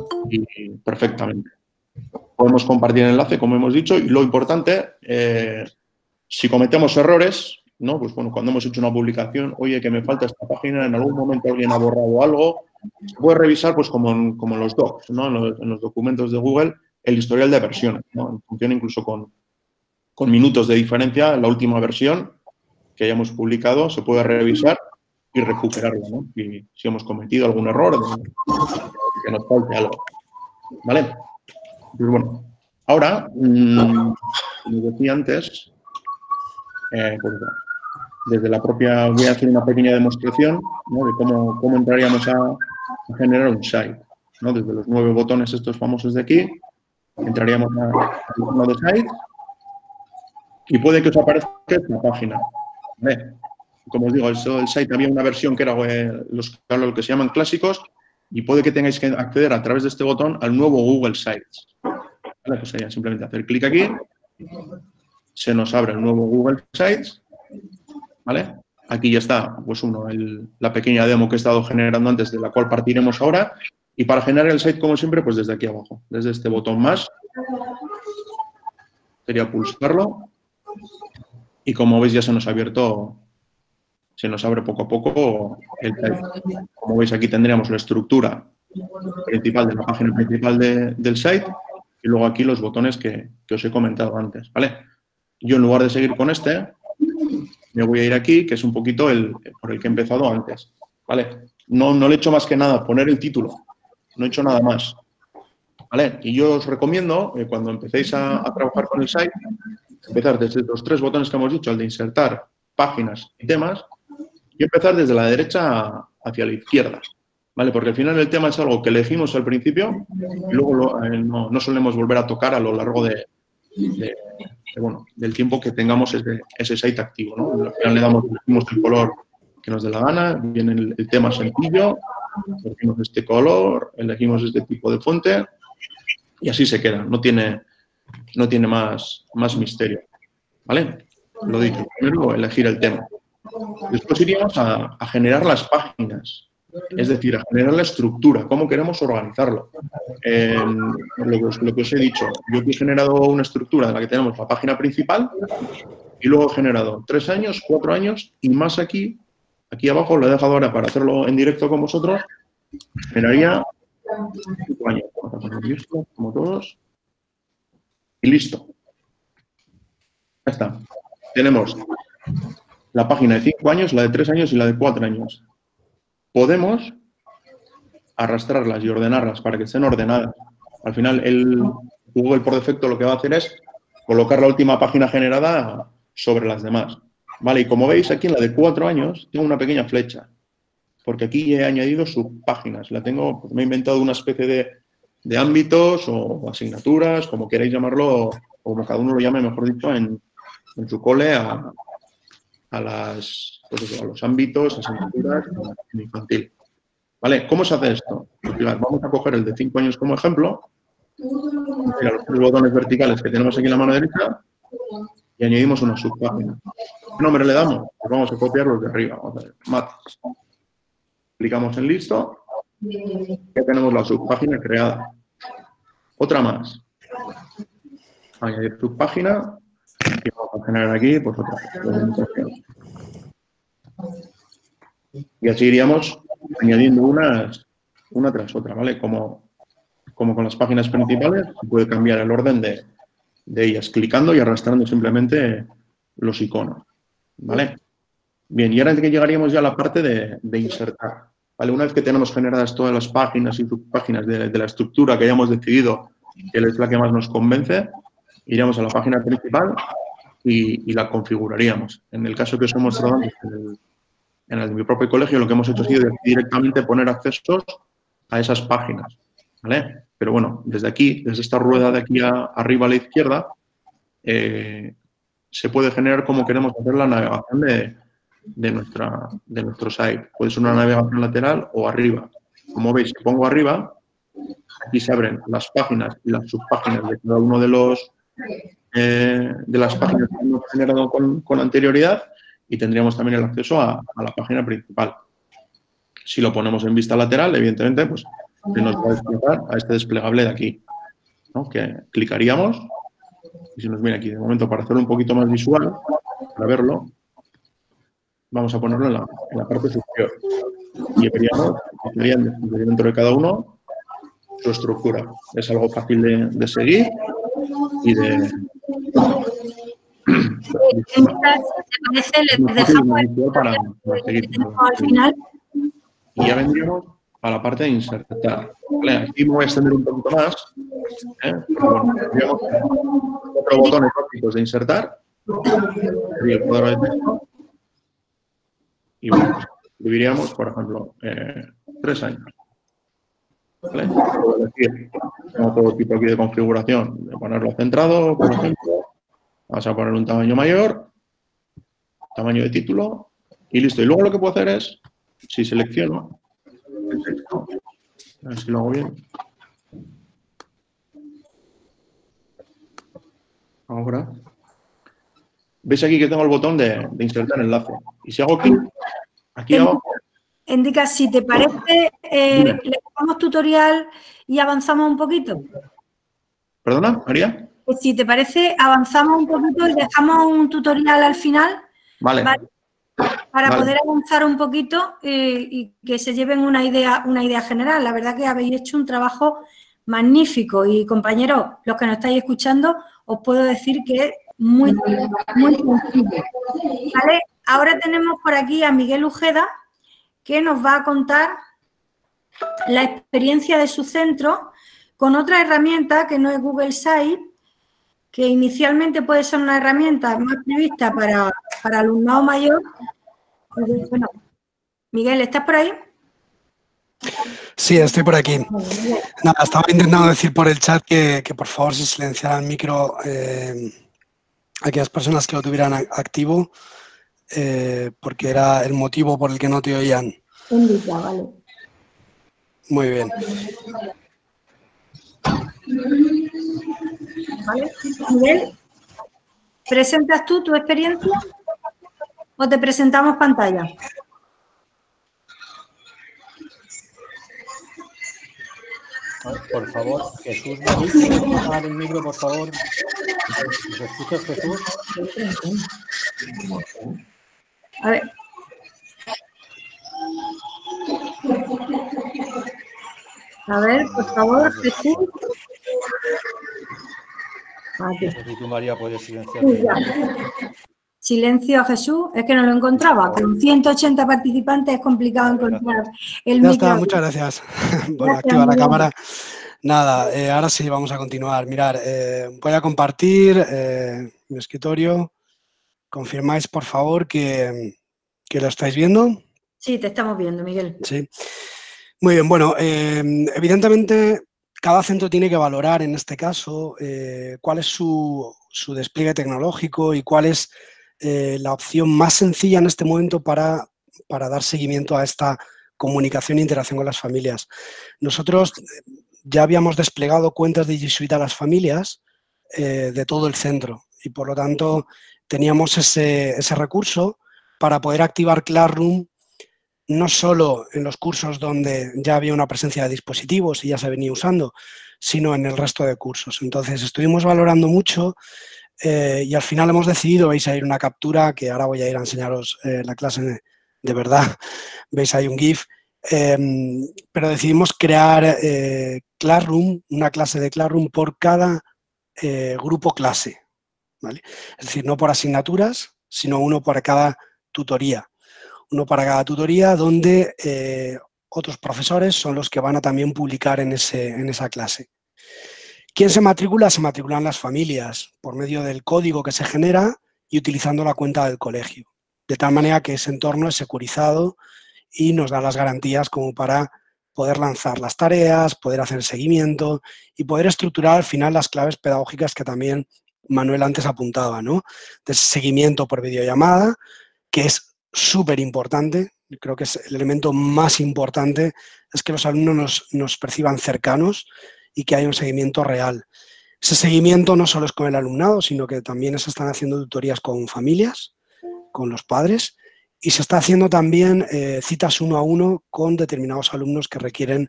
y perfectamente. Podemos compartir el enlace, como hemos dicho, y lo importante, eh, si cometemos errores, ¿no? Pues bueno, cuando hemos hecho una publicación, oye, que me falta esta página, en algún momento alguien ha borrado algo, se puede revisar, pues como en, como en los docs, ¿no? En los, en los documentos de Google, el historial de versiones, ¿no? En función incluso con, con minutos de diferencia, la última versión que hayamos publicado, se puede revisar y recuperarlo, ¿no? Y si hemos cometido algún error, de, que nos falte algo, ¿vale? Pues bueno, ahora, mmm, como decía antes, eh, pues, desde la propia, voy a hacer una pequeña demostración, ¿no? De cómo, cómo entraríamos a, a generar un site, ¿no? Desde los nueve botones estos famosos de aquí, entraríamos a, a uno de site y puede que os aparezca esta página. ¿Vale? Como os digo, eso, el site había una versión que era eh, los, lo que se llaman clásicos y puede que tengáis que acceder a través de este botón al nuevo Google Sites. ¿Vale? Pues sería simplemente hacer clic aquí, se nos abre el nuevo Google Sites, ¿vale? Aquí ya está, pues uno, el, la pequeña demo que he estado generando antes, de la cual partiremos ahora. Y para generar el site, como siempre, pues desde aquí abajo, desde este botón más, sería pulsarlo. Y como veis ya se nos ha abierto, se nos abre poco a poco el site. Como veis aquí tendríamos la estructura principal de la página principal de, del site y luego aquí los botones que, que os he comentado antes, ¿vale? Yo en lugar de seguir con este, me voy a ir aquí, que es un poquito el por el que he empezado antes, ¿vale? No, no le he hecho más que nada, poner el título, no he hecho nada más, ¿vale? Y yo os recomiendo, eh, cuando empecéis a, a trabajar con el site, empezar desde los tres botones que hemos dicho, el de insertar, páginas y temas, y empezar desde la derecha hacia la izquierda, ¿vale? Porque al final el tema es algo que elegimos al principio y luego lo, eh, no, no solemos volver a tocar a lo largo de, de, de, bueno, del tiempo que tengamos ese, ese site activo, ¿no? Al final le damos, elegimos el color que nos dé la gana, viene el, el tema sencillo, elegimos este color, elegimos este tipo de fuente y así se queda, no tiene... No tiene más, más misterio, ¿vale? Lo dicho, primero elegir el tema. Después iríamos a, a generar las páginas, es decir, a generar la estructura, cómo queremos organizarlo. Eh, lo, que os, lo que os he dicho, yo aquí he generado una estructura de la que tenemos la página principal y luego he generado tres años, cuatro años y más aquí, aquí abajo, lo he dejado ahora para hacerlo en directo con vosotros, generaría cinco años, como todos. Y listo. Ya está. Tenemos la página de cinco años, la de tres años y la de cuatro años. Podemos arrastrarlas y ordenarlas para que estén ordenadas. Al final, el Google por defecto lo que va a hacer es colocar la última página generada sobre las demás. ¿Vale? Y como veis, aquí en la de cuatro años tengo una pequeña flecha. porque aquí he añadido subpáginas. La tengo, pues me he inventado una especie de, de ámbitos o asignaturas, como queráis llamarlo, o como cada uno lo llame, mejor dicho, en, en su cole a, a, las, pues eso, a los ámbitos, asignaturas en infantil. ¿Vale? ¿Cómo se hace esto? Pues, vamos a coger el de cinco años como ejemplo. Mira, los tres botones verticales que tenemos aquí en la mano derecha y añadimos una subpágina. ¿Qué nombre le damos? Pues vamos a copiar los de arriba. Vamos a ver, mates. Clicamos en listo. Ya tenemos la subpágina creada. Otra más. Añadir subpágina. Y vamos a generar aquí pues otra presentación. Y así iríamos añadiendo unas una tras otra, ¿vale? Como, como con las páginas principales, se puede cambiar el orden de, de ellas, clicando y arrastrando simplemente los iconos, ¿vale? Bien, y ahora que llegaríamos ya a la parte de, de insertar, ¿vale? Una vez que tenemos generadas todas las páginas y subpáginas de, de la estructura que hayamos decidido que es la que más nos convence, iríamos a la página principal y, y la configuraríamos. En el caso que os he mostrado antes, en el, en el de mi propio colegio, lo que hemos hecho ha sido directamente poner accesos a esas páginas, ¿vale? Pero bueno, desde aquí, desde esta rueda de aquí a, arriba a la izquierda, eh, se puede generar como queremos hacer la navegación de, de, nuestra, de nuestro site. Puede ser una navegación lateral o arriba. Como veis, si pongo arriba, aquí se abren las páginas y las subpáginas de cada uno de los eh, de las páginas que hemos generado con, con anterioridad y tendríamos también el acceso a, a la página principal. Si lo ponemos en vista lateral, evidentemente, pues se nos va a desplazar a este desplegable de aquí, ¿no? Que clicaríamos y se nos viene aquí. De momento, para hacerlo un poquito más visual, para verlo, vamos a ponerlo en la, en la parte superior. Y veríamos que serían dentro de cada uno su estructura. Es algo fácil de, de seguir y de... para, para seguir. Al final. Y ya vendríamos a la parte de insertar. ¿Vale? Aquí me voy a extender un poquito más. ¿eh? Bueno, tendríamos cuatro botones básicos de insertar. Sería el cuadro de texto. Y bueno, escribiríamos, por ejemplo, eh, tres años. ¿Vale? Es decir, tengo todo tipo aquí de configuración. De ponerlo centrado, por ejemplo. Vamos a poner un tamaño mayor, tamaño de título y listo. Y luego lo que puedo hacer es, si selecciono el texto, a ver si lo hago bien. Ahora, veis aquí que tengo el botón de, de insertar enlace. Y si hago clic, aquí abajo... Indica, si te parece, eh, le damos tutorial y avanzamos un poquito. ¿Perdona, María? Pues si te parece, avanzamos un poquito y dejamos un tutorial al final. Vale. ¿Vale? Para Vale. poder avanzar un poquito eh, y que se lleven una idea, una idea general. La verdad que habéis hecho un trabajo magnífico y, compañeros, los que nos estáis escuchando, os puedo decir que es muy, muy sencillo. ¿Vale? Ahora tenemos por aquí a Miguel Ujeda, que nos va a contar la experiencia de su centro con otra herramienta que no es Google Sites, que inicialmente puede ser una herramienta más prevista para, para alumnado mayor. Bueno, Miguel, ¿estás por ahí? Sí, estoy por aquí. Nada, estaba intentando decir por el chat que, que por favor se silenciara el micro eh, aquellas personas que lo tuvieran activo, eh, porque era el motivo por el que no te oían. Indica, vale. Muy bien. ¿Vale? Miguel, ¿presentas tú tu experiencia o te presentamos pantalla? Por favor, Jesús, ¿puedes apagar el micro, por favor? ¿Me escuchas, Jesús? A ver. A ver, por favor, Jesús. Aquí. No sé si tú, María, puedes silenciar. Sí, ya. Silencio a Jesús, es que no lo encontraba. Con ciento ochenta participantes es complicado encontrar el Ya micro. está, muchas gracias. Bueno, activa la cámara. Nada, eh, ahora sí vamos a continuar. Mirar, eh, voy a compartir eh, mi escritorio. ¿Confirmáis, por favor, que, que lo estáis viendo? Sí, te estamos viendo, Miguel. Sí. Muy bien, bueno, eh, evidentemente cada centro tiene que valorar en este caso eh, cuál es su, su despliegue tecnológico y cuál es eh, la opción más sencilla en este momento para, para dar seguimiento a esta comunicación e interacción con las familias. Nosotros ya habíamos desplegado cuentas de G Suite a las familias eh, de todo el centro y por lo tanto teníamos ese, ese recurso para poder activar Classroom no solo en los cursos donde ya había una presencia de dispositivos y ya se venía usando, sino en el resto de cursos. Entonces estuvimos valorando mucho eh, y al final hemos decidido, veis ahí una captura, que ahora voy a ir a enseñaros eh, la clase de, de verdad, veis ahí un GIF, eh, pero decidimos crear eh, Classroom, una clase de Classroom por cada eh, grupo clase, ¿vale? Es decir, no por asignaturas, sino uno para cada tutoría. Uno para cada tutoría, donde eh, otros profesores son los que van a también publicar en, ese, en esa clase. ¿Quién se matricula? Se matriculan las familias por medio del código que se genera y utilizando la cuenta del colegio. De tal manera que ese entorno es securizado y nos da las garantías como para poder lanzar las tareas, poder hacer seguimiento y poder estructurar al final las claves pedagógicas que también Manuel antes apuntaba, ¿no? De ese seguimiento por videollamada, que es súper importante. Creo que es el elemento más importante, es que los alumnos nos, nos perciban cercanos y que haya un seguimiento real. Ese seguimiento no solo es con el alumnado, sino que también se están haciendo tutorías con familias, con los padres, y se está haciendo también eh, citas uno a uno con determinados alumnos que requieren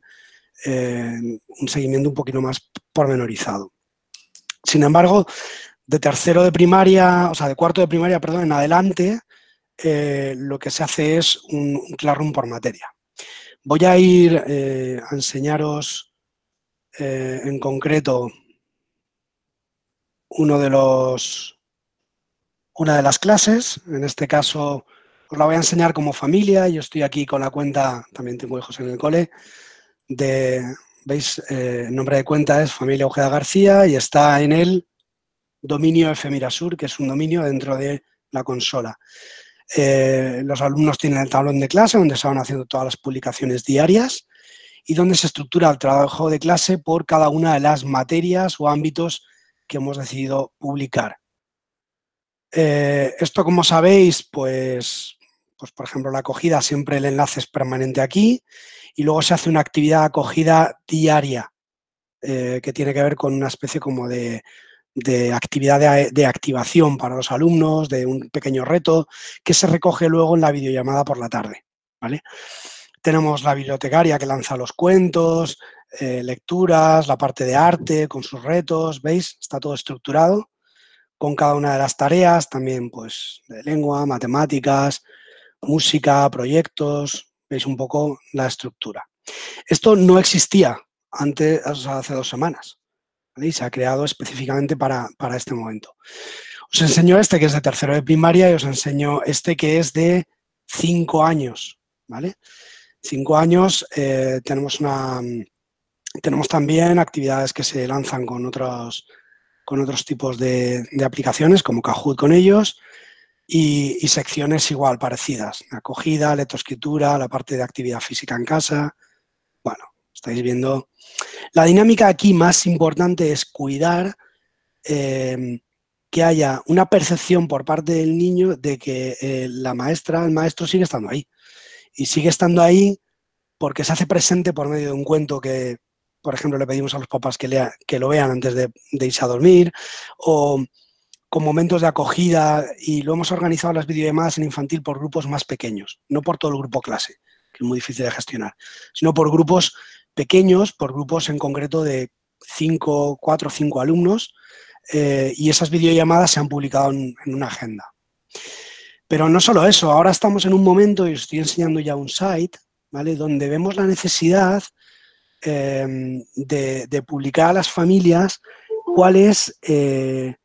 eh, un seguimiento un poquito más pormenorizado. Sin embargo, de tercero de primaria, o sea, de cuarto de primaria, perdón, en adelante, Eh, lo que se hace es un, un Classroom por materia. Voy a ir eh, a enseñaros eh, en concreto uno de los, una de las clases. En este caso os la voy a enseñar como familia. Yo estoy aquí con la cuenta, también tengo hijos en el cole, de, ¿veis? Eh, el nombre de cuenta es Familia Ojeda García y está en el dominio F Mirasur, que es un dominio dentro de la consola. Eh, los alumnos tienen el tablón de clase donde se van haciendo todas las publicaciones diarias y donde se estructura el trabajo de clase por cada una de las materias o ámbitos que hemos decidido publicar. Eh, esto, como sabéis, pues, pues por ejemplo la acogida, siempre el enlace es permanente aquí y luego se hace una actividad de acogida diaria eh, que tiene que ver con una especie como de de actividad de, de activación para los alumnos, de un pequeño reto que se recoge luego en la videollamada por la tarde, ¿vale? Tenemos la bibliotecaria que lanza los cuentos, eh, lecturas, la parte de arte con sus retos, ¿veis? Está todo estructurado con cada una de las tareas, también pues de lengua, matemáticas, música, proyectos, veis un poco la estructura. Esto no existía antes, o sea, hace dos semanas. ¿Vale? Y se ha creado específicamente para, para este momento. Os enseño este que es de tercero de primaria y os enseño este que es de cinco años, ¿vale? Cinco años eh, tenemos, una, tenemos también actividades que se lanzan con otros, con otros tipos de, de aplicaciones, como Kahoot con ellos, y, y secciones igual, parecidas. Acogida, lectoescritura, la parte de actividad física en casa. Bueno, estáis viendo. La dinámica aquí más importante es cuidar eh, que haya una percepción por parte del niño de que eh, la maestra, el maestro sigue estando ahí. Y sigue estando ahí porque se hace presente por medio de un cuento que, por ejemplo, le pedimos a los papás que, lea, que lo vean antes de, de irse a dormir, o con momentos de acogida, y lo hemos organizado las videollamadas en infantil por grupos más pequeños, no por todo el grupo clase, que es muy difícil de gestionar, sino por grupos pequeños, por grupos en concreto de cinco, cuatro o cinco alumnos, eh, y esas videollamadas se han publicado en, en una agenda. Pero no solo eso, ahora estamos en un momento, y os estoy enseñando ya un site, ¿vale?, donde vemos la necesidad eh, de, de publicar a las familias cuál es, eh,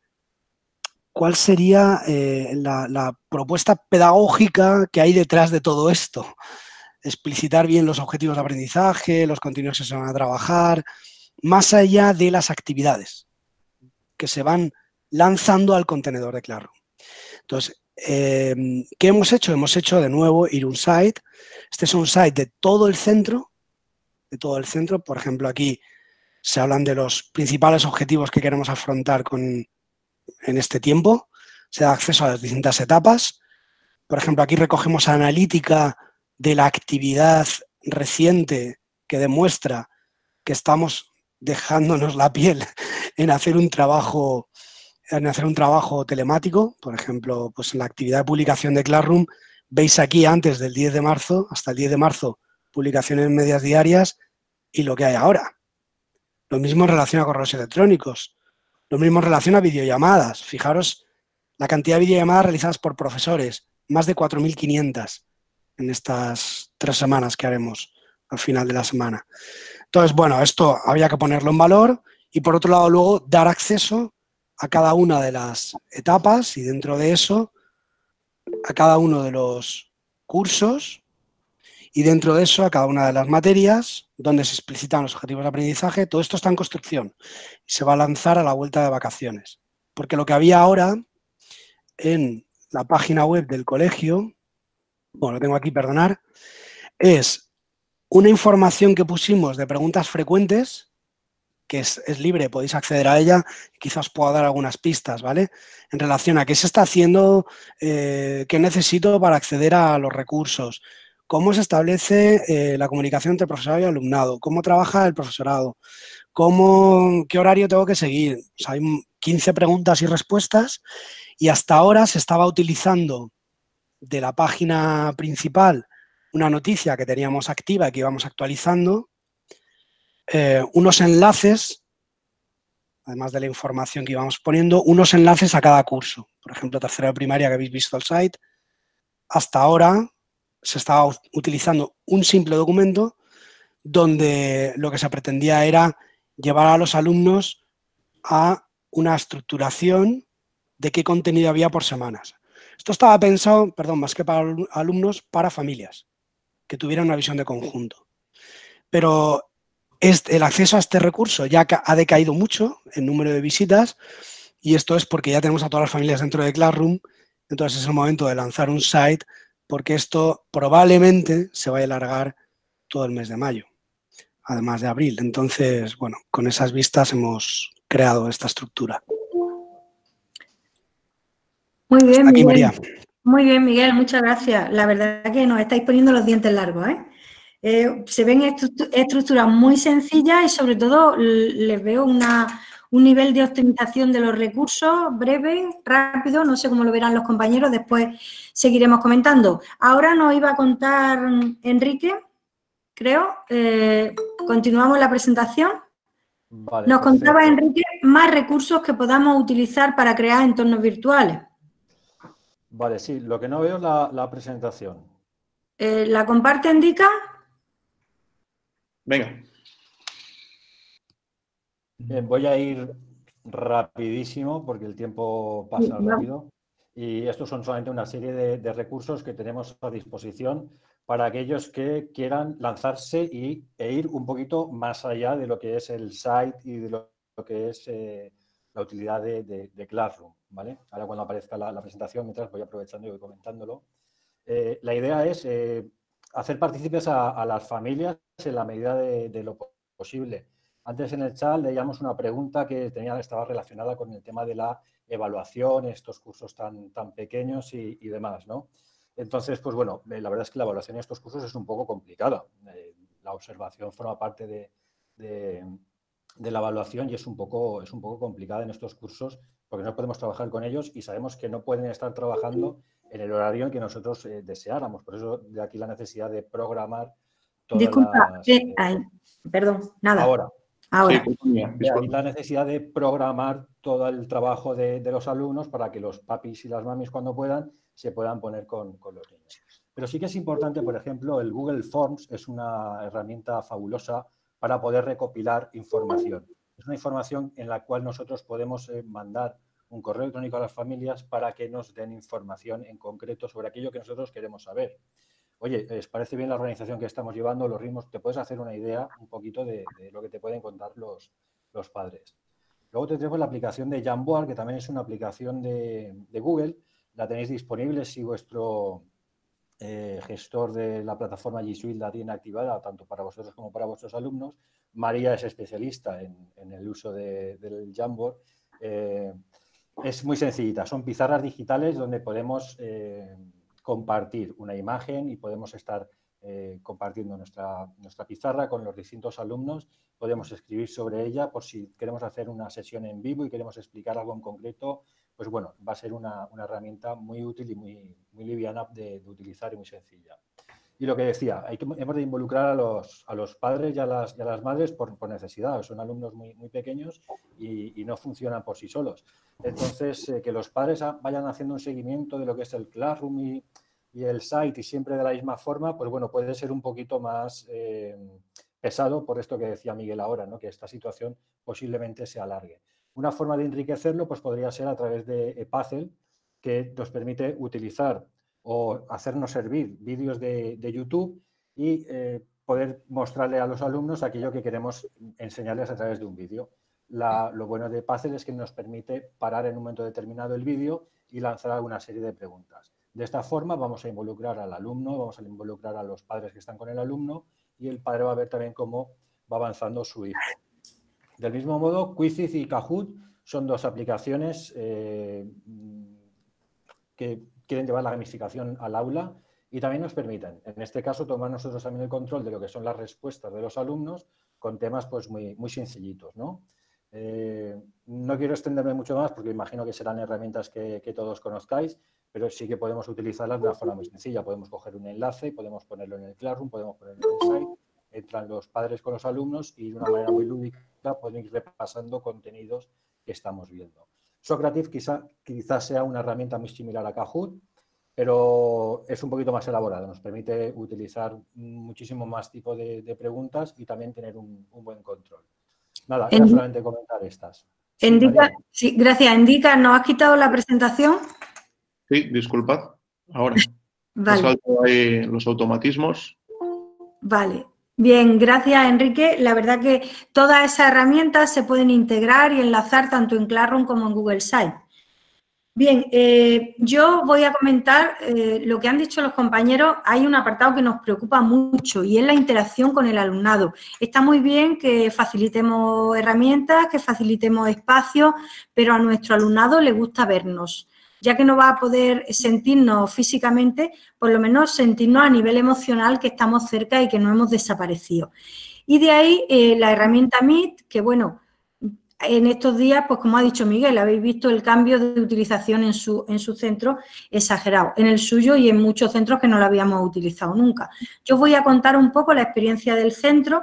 cuál sería eh, la, la propuesta pedagógica que hay detrás de todo esto. Explicitar bien los objetivos de aprendizaje, los contenidos que se van a trabajar, más allá de las actividades que se van lanzando al contenedor de Classroom. Entonces, eh, ¿qué hemos hecho? Hemos hecho de nuevo ir a un site, Este es un site de todo el centro, de todo el centro. Por ejemplo, aquí se hablan de los principales objetivos que queremos afrontar con, en este tiempo. Se da acceso a las distintas etapas. Por ejemplo, aquí recogemos analítica de la actividad reciente que demuestra que estamos dejándonos la piel en hacer un trabajo, en hacer un trabajo telemático. Por ejemplo, pues en la actividad de publicación de Classroom, veis aquí antes del diez de marzo, hasta el diez de marzo, publicaciones medias diarias y lo que hay ahora. Lo mismo en relación a correos electrónicos, lo mismo en relación a videollamadas. Fijaros la cantidad de videollamadas realizadas por profesores, más de cuatro mil quinientas en estas tres semanas que haremos al final de la semana. Entonces, bueno, esto había que ponerlo en valor y por otro lado luego dar acceso a cada una de las etapas y dentro de eso a cada uno de los cursos y dentro de eso a cada una de las materias donde se explicitan los objetivos de aprendizaje. Todo esto está en construcción y se va a lanzar a la vuelta de vacaciones. Porque lo que había ahora en la página web del colegio, bueno, lo tengo aquí, perdonar, es una información que pusimos de preguntas frecuentes, que es, es libre, podéis acceder a ella, quizás os pueda dar algunas pistas, ¿vale? En relación a qué se está haciendo, eh, qué necesito para acceder a los recursos, cómo se establece eh, la comunicación entre profesorado y alumnado, cómo trabaja el profesorado, cómo, qué horario tengo que seguir. O sea, hay quince preguntas y respuestas y hasta ahora se estaba utilizando de la página principal una noticia que teníamos activa y que íbamos actualizando, eh, unos enlaces, además de la información que íbamos poniendo, unos enlaces a cada curso. Por ejemplo, tercero de primaria que habéis visto el site, hasta ahora se estaba utilizando un simple documento donde lo que se pretendía era llevar a los alumnos a una estructuración de qué contenido había por semanas. Esto estaba pensado, perdón, más que para alumnos, para familias que tuvieran una visión de conjunto. Pero este, el acceso a este recurso ya ha decaído mucho en número de visitas y esto es porque ya tenemos a todas las familias dentro de Classroom, entonces es el momento de lanzar un site porque esto probablemente se vaya a alargar todo el mes de mayo, además de abril. Entonces, bueno, con esas vistas hemos creado esta estructura. Muy bien, Hasta aquí, Miguel. María. Muy bien, Miguel, muchas gracias. La verdad es que nos estáis poniendo los dientes largos, ¿eh? Eh, se ven estructuras muy sencillas y sobre todo les veo una, un nivel de optimización de los recursos breve, rápido, no sé cómo lo verán los compañeros, después seguiremos comentando. Ahora nos iba a contar Enrique, creo, eh, continuamos la presentación. Vale, nos perfecto. contaba Enrique más recursos que podamos utilizar para crear entornos virtuales. Vale, sí, lo que no veo es la, la presentación. Eh, ¿La comparte, Indica? Venga. Bien, voy a ir rapidísimo porque el tiempo pasa Sí, rápido. Y estos son solamente una serie de, de recursos que tenemos a disposición para aquellos que quieran lanzarse y, e ir un poquito más allá de lo que es el site y de lo, lo que es eh, la utilidad de, de, de Classroom, ¿vale? Ahora cuando aparezca la, la presentación, mientras voy aprovechando y voy comentándolo. Eh, la idea es eh, hacer partícipes a, a las familias en la medida de, de lo posible. Antes en el chat leíamos una pregunta que tenía, estaba relacionada con el tema de la evaluación, estos cursos tan, tan pequeños y, y demás, ¿no? Entonces, pues bueno, la verdad es que la evaluación de estos cursos es un poco complicada. Eh, la observación forma parte de, de, de la evaluación y es un, poco, es un poco complicada en estos cursos porque no podemos trabajar con ellos y sabemos que no pueden estar trabajando en el horario en que nosotros eh, deseáramos. Por eso de aquí la necesidad de programar todas Disculpa, las... eh, ay, perdón, nada. Ahora. Ahora. Sí, De ahí la necesidad de programar todo el trabajo de, de los alumnos para que los papis y las mamis cuando puedan se puedan poner con, con los niños. Pero sí que es importante, por ejemplo, el Google Forms es una herramienta fabulosa para poder recopilar información. Es una información en la cual nosotros podemos eh, mandar un correo electrónico a las familias para que nos den información en concreto sobre aquello que nosotros queremos saber. Oye, ¿os parece bien la organización que estamos llevando, los ritmos? Te puedes hacer una idea un poquito de, de lo que te pueden contar los, los padres. Luego tenemos la aplicación de Jamboard, que también es una aplicación de, de Google. La tenéis disponible si vuestro, eh, gestor de la plataforma G Suite, la tiene activada tanto para vosotros como para vuestros alumnos. María es especialista en, en el uso de, del Jamboard. Eh, es muy sencillita, son pizarras digitales donde podemos eh, compartir una imagen y podemos estar eh, compartiendo nuestra, nuestra pizarra con los distintos alumnos. Podemos escribir sobre ella por si queremos hacer una sesión en vivo y queremos explicar algo en concreto. Pues bueno, va a ser una, una herramienta muy útil y muy, muy liviana de, de utilizar y muy sencilla. Y lo que decía, hay que, hemos de involucrar a los, a los padres y a las, y a las madres por, por necesidad. Son alumnos muy, muy pequeños y, y no funcionan por sí solos. Entonces, eh, que los padres vayan haciendo un seguimiento de lo que es el Classroom y, y el site y siempre de la misma forma, pues bueno, puede ser un poquito más eh, pesado por esto que decía Miguel ahora, ¿no? Que esta situación posiblemente se alargue. Una forma de enriquecerlo pues podría ser a través de ePazel, que nos permite utilizar o hacernos servir vídeos de, de YouTube y eh, poder mostrarle a los alumnos aquello que queremos enseñarles a través de un vídeo. Lo bueno de Pazel es que nos permite parar en un momento determinado el vídeo y lanzar alguna serie de preguntas. De esta forma vamos a involucrar al alumno, vamos a involucrar a los padres que están con el alumno y el padre va a ver también cómo va avanzando su hijo. Del mismo modo, Quizizz y Kahoot son dos aplicaciones eh, que quieren llevar la gamificación al aula y también nos permiten, en este caso, tomar nosotros también el control de lo que son las respuestas de los alumnos con temas pues muy, muy sencillitos, ¿no? Eh, no quiero extenderme mucho más porque imagino que serán herramientas que, que todos conozcáis, pero sí que podemos utilizarlas de una forma muy sencilla. Podemos coger un enlace, podemos ponerlo en el Classroom, podemos ponerlo en el site, entran los padres con los alumnos y de una manera muy lúdica pueden ir repasando contenidos que estamos viendo. Socrative quizá, quizás sea una herramienta muy similar a Kahoot, pero es un poquito más elaborada. Nos permite utilizar muchísimo más tipo de, de preguntas y también tener un, un buen control. Nada, era solamente comentar estas. Sí, Indica, sí, gracias. Indica, ¿nos has quitado la presentación? Sí, disculpad. Ahora. Vale. Me salto ahí los automatismos. Vale. Bien, gracias, Enrique. La verdad que todas esas herramientas se pueden integrar y enlazar tanto en Classroom como en Google Site. Bien, eh, yo voy a comentar eh, lo que han dicho los compañeros. Hay un apartado que nos preocupa mucho y es la interacción con el alumnado. Está muy bien que facilitemos herramientas, que facilitemos espacios, pero a nuestro alumnado le gusta vernos. Ya que no va a poder sentirnos físicamente, por lo menos sentirnos a nivel emocional que estamos cerca y que no hemos desaparecido. Y de ahí eh, la herramienta Meet, que bueno, en estos días, pues como ha dicho Miguel, habéis visto el cambio de utilización en su, en su centro exagerado, en el suyo y en muchos centros que no lo habíamos utilizado nunca. Yo os voy a contar un poco la experiencia del centro.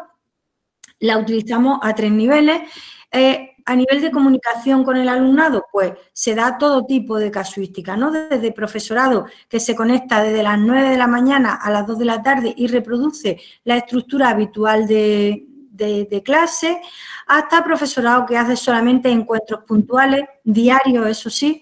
La utilizamos a tres niveles. Eh, a nivel de comunicación con el alumnado, pues se da todo tipo de casuística, ¿no? Desde profesorado que se conecta desde las nueve de la mañana a las dos de la tarde y reproduce la estructura habitual de, de, de clase, hasta profesorado que hace solamente encuentros puntuales, diarios, eso sí.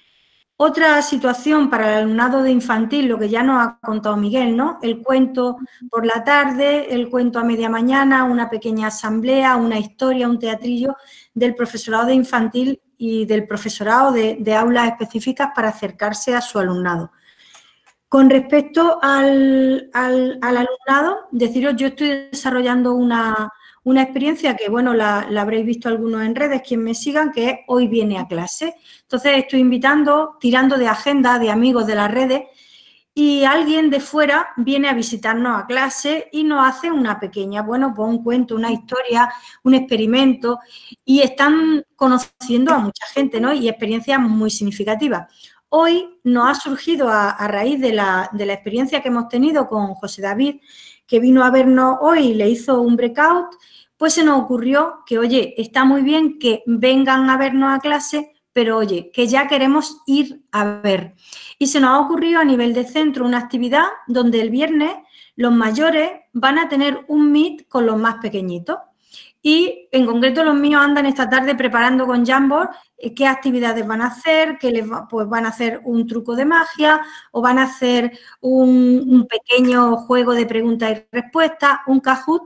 Otra situación para el alumnado de infantil, lo que ya nos ha contado Miguel, ¿no? El cuento por la tarde, el cuento a media mañana, una pequeña asamblea, una historia, un teatrillo del profesorado de infantil y del profesorado de, de aulas específicas para acercarse a su alumnado. Con respecto al, al, al alumnado, deciros, yo estoy desarrollando una, una experiencia que, bueno, la, la habréis visto algunos en redes, quien me sigan, que es Hoy viene a clase. Entonces, estoy invitando, tirando de agenda de amigos de las redes, y alguien de fuera viene a visitarnos a clase y nos hace una pequeña, bueno, pues un cuento, una historia, un experimento, y están conociendo a mucha gente, ¿no? Y experiencias muy significativas. Hoy nos ha surgido a, a raíz de la, de la experiencia que hemos tenido con José David, que vino a vernos hoy y le hizo un breakout, pues se nos ocurrió que, oye, está muy bien que vengan a vernos a clase, pero, oye, que ya queremos ir a ver. Y se nos ha ocurrido a nivel de centro una actividad donde el viernes los mayores van a tener un meet con los más pequeñitos. Y, en concreto, los míos andan esta tarde preparando con Jamboard qué actividades van a hacer, que les va, pues van a hacer un truco de magia o van a hacer un, un pequeño juego de preguntas y respuestas, un Kahoot,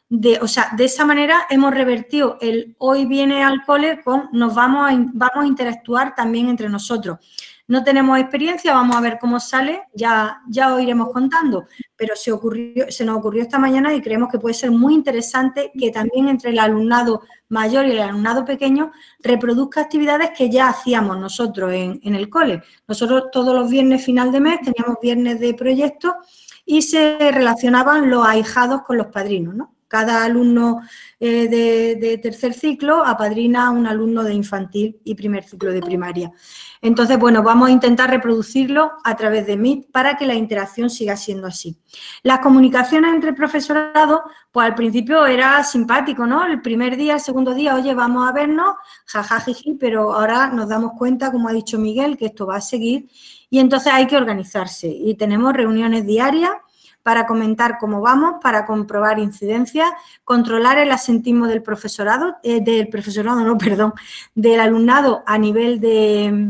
de, o sea, de esa manera hemos revertido el hoy viene al cole con nos vamos a, vamos a interactuar también entre nosotros. No tenemos experiencia, vamos a ver cómo sale, ya, ya os iremos contando, pero se, ocurrió, se nos ocurrió esta mañana y creemos que puede ser muy interesante que también entre el alumnado mayor y el alumnado pequeño reproduzca actividades que ya hacíamos nosotros en, en el cole. Nosotros todos los viernes final de mes teníamos viernes de proyectos y se relacionaban los ahijados con los padrinos, ¿no? Cada alumno eh, de, de tercer ciclo apadrina a un alumno de infantil y primer ciclo de primaria. Entonces, bueno, vamos a intentar reproducirlo a través de Meet para que la interacción siga siendo así. Las comunicaciones entre el profesorado, pues al principio era simpático, ¿no? El primer día, el segundo día, oye, vamos a vernos, jajajiji, pero ahora nos damos cuenta, como ha dicho Miguel, que esto va a seguir y entonces hay que organizarse y tenemos reuniones diarias para comentar cómo vamos, para comprobar incidencias, controlar el asentismo del profesorado, eh, del profesorado, no, perdón, del alumnado a nivel de,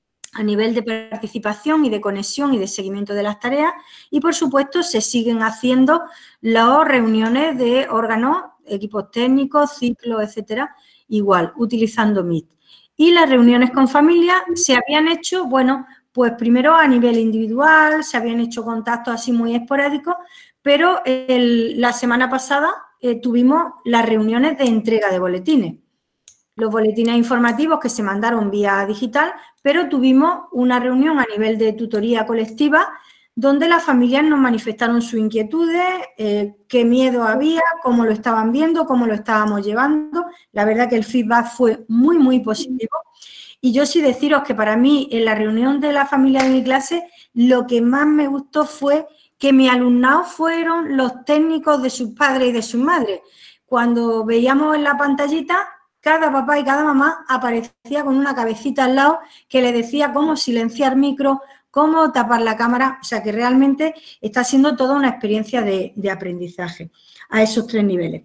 a nivel de participación y de conexión y de seguimiento de las tareas y, por supuesto, se siguen haciendo las reuniones de órganos, equipos técnicos, ciclos, etcétera, igual, utilizando Meet. Y las reuniones con familias se habían hecho, bueno, pues primero a nivel individual, se habían hecho contactos así muy esporádicos, pero el, la semana pasada eh, tuvimos las reuniones de entrega de boletines. Los boletines informativos que se mandaron vía digital, pero tuvimos una reunión a nivel de tutoría colectiva donde las familias nos manifestaron sus inquietudes, eh, qué miedo había, cómo lo estaban viendo, cómo lo estábamos llevando. La verdad que el feedback fue muy, muy positivo. Y yo sí deciros que para mí, en la reunión de la familia de mi clase, lo que más me gustó fue que mis alumnados fueron los técnicos de sus padres y de sus madres. Cuando veíamos en la pantallita, cada papá y cada mamá aparecía con una cabecita al lado que le decía cómo silenciar micro, cómo tapar la cámara. O sea, que realmente está siendo toda una experiencia de, de aprendizaje a esos tres niveles.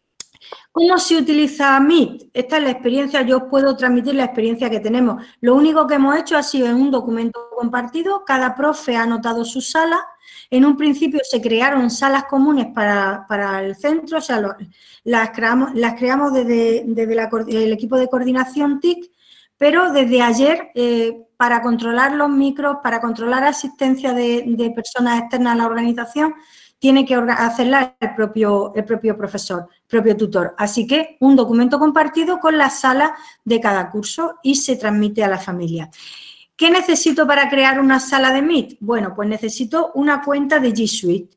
¿Cómo se utiliza Meet? Esta es la experiencia, yo os puedo transmitir la experiencia que tenemos. Lo único que hemos hecho ha sido en un documento compartido, cada profe ha anotado su sala. En un principio se crearon salas comunes para, para el centro, o sea, lo, las creamos, las creamos desde, desde la, el equipo de coordinación T I C, pero desde ayer, eh, para controlar los micros, para controlar asistencia de, de personas externas a la organización, tiene que hacerla el propio, el propio profesor, el propio tutor. Así que un documento compartido con la sala de cada curso y se transmite a la familia. ¿Qué necesito para crear una sala de Meet? Bueno, pues necesito una cuenta de G Suite.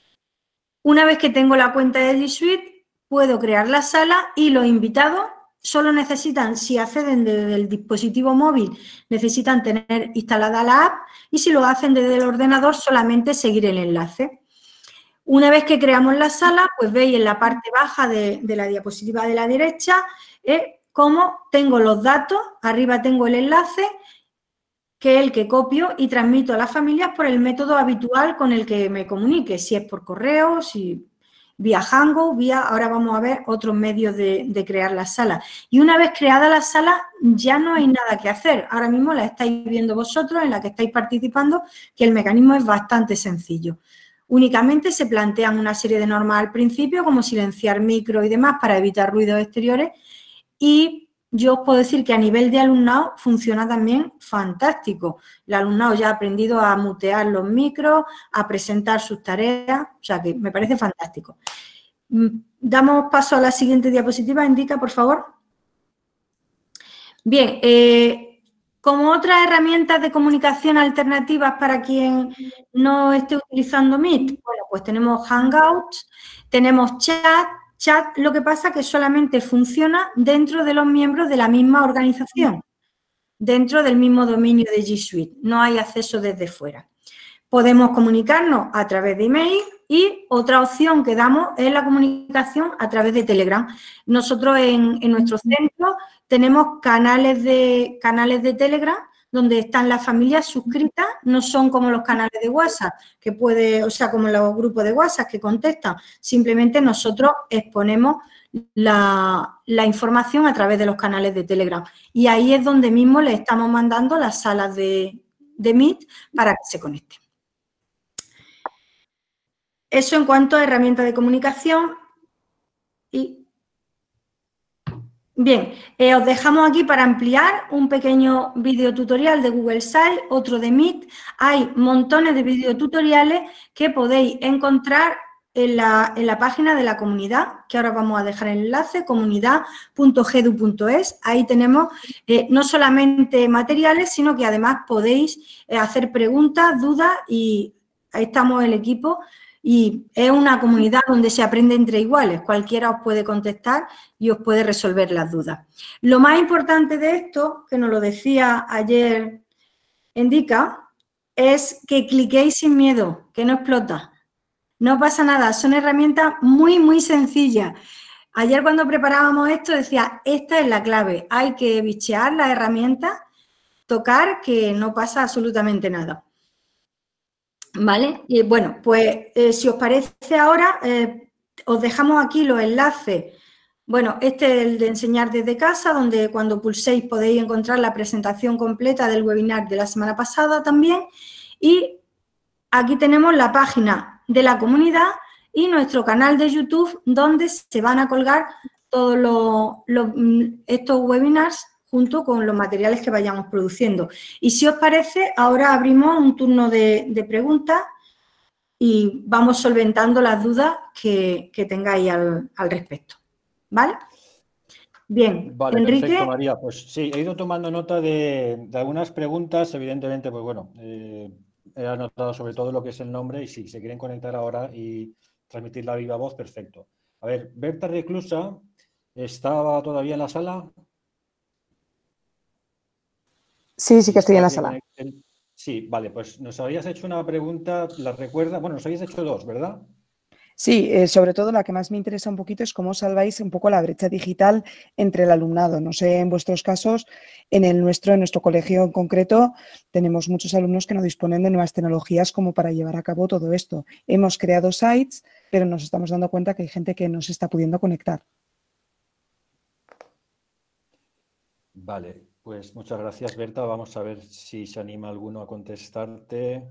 Una vez que tengo la cuenta de G Suite, puedo crear la sala y los invitados solo necesitan, si acceden desde el dispositivo móvil, necesitan tener instalada la app y si lo hacen desde el ordenador, solamente seguir el enlace. Una vez que creamos la sala, pues veis en la parte baja de, de la diapositiva de la derecha eh, cómo tengo los datos, arriba tengo el enlace, que es el que copio y transmito a las familias por el método habitual con el que me comunique, si es por correo, si vía Hangout, vía, ahora vamos a ver otros medios de, de crear la sala. Y una vez creada la sala, ya no hay nada que hacer. Ahora mismo la estáis viendo vosotros, en la que estáis participando, que el mecanismo es bastante sencillo. Únicamente se plantean una serie de normas al principio, como silenciar micro y demás para evitar ruidos exteriores. Y yo os puedo decir que a nivel de alumnado funciona también fantástico. El alumnado ya ha aprendido a mutear los micros, a presentar sus tareas, o sea que me parece fantástico. Damos paso a la siguiente diapositiva, indica, por favor. Bien, eh, como otras herramientas de comunicación alternativas para quien no esté utilizando Meet, bueno, pues tenemos Hangouts, tenemos Chat. Chat, lo que pasa es que solamente funciona dentro de los miembros de la misma organización, dentro del mismo dominio de G Suite, no hay acceso desde fuera. Podemos comunicarnos a través de email y otra opción que damos es la comunicación a través de Telegram. Nosotros en, en nuestro centro tenemos canales de, canales de Telegram donde están las familias suscritas, no son como los canales de WhatsApp, que puede, o sea, como los grupos de WhatsApp que contestan, simplemente nosotros exponemos la, la información a través de los canales de Telegram. Y ahí es donde mismo le estamos mandando las salas de, de Meet para que se conecten. Eso en cuanto a herramientas de comunicación. Y bien, eh, os dejamos aquí para ampliar un pequeño videotutorial de Google Sites, otro de Meet. Hay montones de videotutoriales que podéis encontrar en la, en la página de la comunidad, que ahora vamos a dejar el enlace, comunidad punto gedu punto es. Ahí tenemos eh, no solamente materiales, sino que además podéis eh, hacer preguntas, dudas, y ahí estamos el equipo. Y es una comunidad donde se aprende entre iguales. Cualquiera os puede contestar y os puede resolver las dudas. Lo más importante de esto, que nos lo decía ayer Indica, es que cliquéis sin miedo, que no explota. No pasa nada, son herramientas muy, muy sencillas. Ayer cuando preparábamos esto decía, esta es la clave. Hay que bichear las herramientas, tocar, que no pasa absolutamente nada. ¿Vale? Y bueno, pues eh, si os parece ahora, eh, os dejamos aquí los enlaces. Bueno, este es el de enseñar desde casa, donde cuando pulséis podéis encontrar la presentación completa del webinar de la semana pasada también. Y aquí tenemos la página de la comunidad y nuestro canal de YouTube, donde se van a colgar todos los, los, estos webinars junto con los materiales que vayamos produciendo. Y si os parece, ahora abrimos un turno de, de preguntas y vamos solventando las dudas que, que tengáis al, al respecto. ¿Vale? Bien, vale, Enrique. Perfecto, María. Pues sí, he ido tomando nota de, de algunas preguntas. Evidentemente, pues bueno, eh, he anotado sobre todo lo que es el nombre y si se quieren conectar ahora y transmitir la viva voz, perfecto. A ver, Berta Reclusa, ¿estaba todavía en la sala? Sí, sí que estoy en la sala. Sí, vale, pues nos habías hecho una pregunta, ¿la recuerda? Bueno, nos habías hecho dos, ¿verdad? Sí, eh, sobre todo la que más me interesa un poquito es cómo salváis un poco la brecha digital entre el alumnado. No sé, en vuestros casos, en el nuestro, en nuestro colegio en concreto, tenemos muchos alumnos que no disponen de nuevas tecnologías como para llevar a cabo todo esto. Hemos creado sites, pero nos estamos dando cuenta que hay gente que no se está pudiendo conectar. Vale. Pues muchas gracias, Berta. Vamos a ver si se anima alguno a contestarte.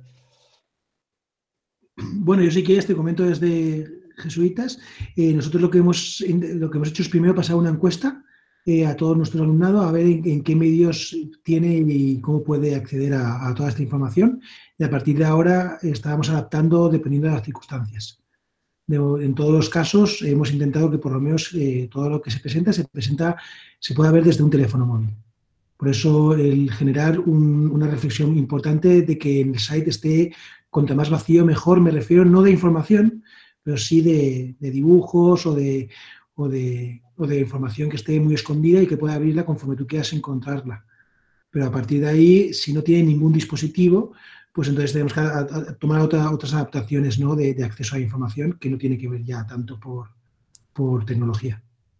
Bueno, yo sí que te comento desde Jesuitas. Eh, nosotros lo que, hemos, lo que hemos hecho es primero pasar una encuesta eh, a todo nuestro alumnado a ver en, en qué medios tiene y cómo puede acceder a, a toda esta información. Y a partir de ahora estábamos adaptando dependiendo de las circunstancias. De, en todos los casos hemos intentado que por lo menos eh, todo lo que se presenta se presenta, se pueda ver desde un teléfono móvil. Por eso el generar un, una reflexión importante de que el site esté cuanto más vacío mejor, me refiero no de información, pero sí de, de dibujos o de, o, de, o de información que esté muy escondida y que pueda abrirla conforme tú quieras encontrarla. Pero a partir de ahí, si no tiene ningún dispositivo, pues entonces tenemos que a, a tomar otra, otras adaptaciones, ¿no? de, de acceso a la información que no tiene que ver ya tanto por, por tecnología.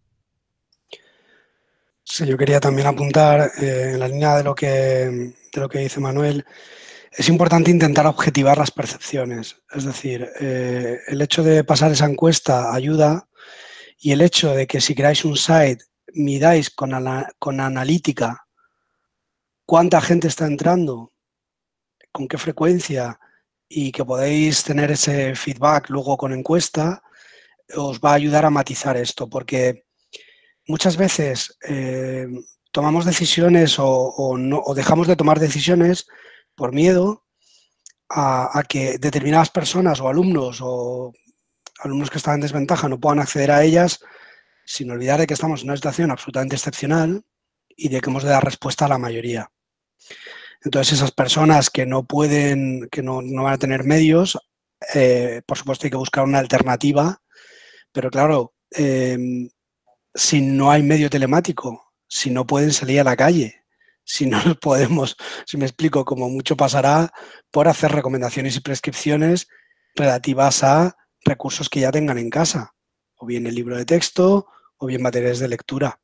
Sí, yo quería también apuntar eh, en la línea de lo que, de lo que dice Manuel. Es importante intentar objetivar las percepciones. Es decir, eh, el hecho de pasar esa encuesta ayuda, y el hecho de que si creáis un site midáis con, ana, con analítica cuánta gente está entrando, con qué frecuencia, y que podéis tener ese feedback luego con encuesta, os va a ayudar a matizar esto, porque muchas veces eh, tomamos decisiones o, o, no, o dejamos de tomar decisiones por miedo a, a que determinadas personas o alumnos o alumnos que están en desventaja no puedan acceder a ellas, sin olvidar de que estamos en una situación absolutamente excepcional y de que hemos de dar respuesta a la mayoría. Entonces, esas personas que no pueden, que no, no van a tener medios, eh, por supuesto hay que buscar una alternativa, pero claro, eh, si no hay medio telemático, si no pueden salir a la calle, si no podemos, si me explico, como mucho pasará por hacer recomendaciones y prescripciones relativas a recursos que ya tengan en casa, o bien el libro de texto, o bien materiales de lectura.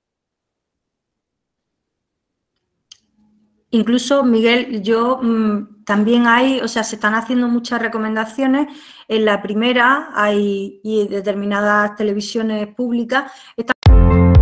Incluso, Miguel, yo mmm, también hay, o sea, se están haciendo muchas recomendaciones. En la primera hay, y determinadas televisiones públicas están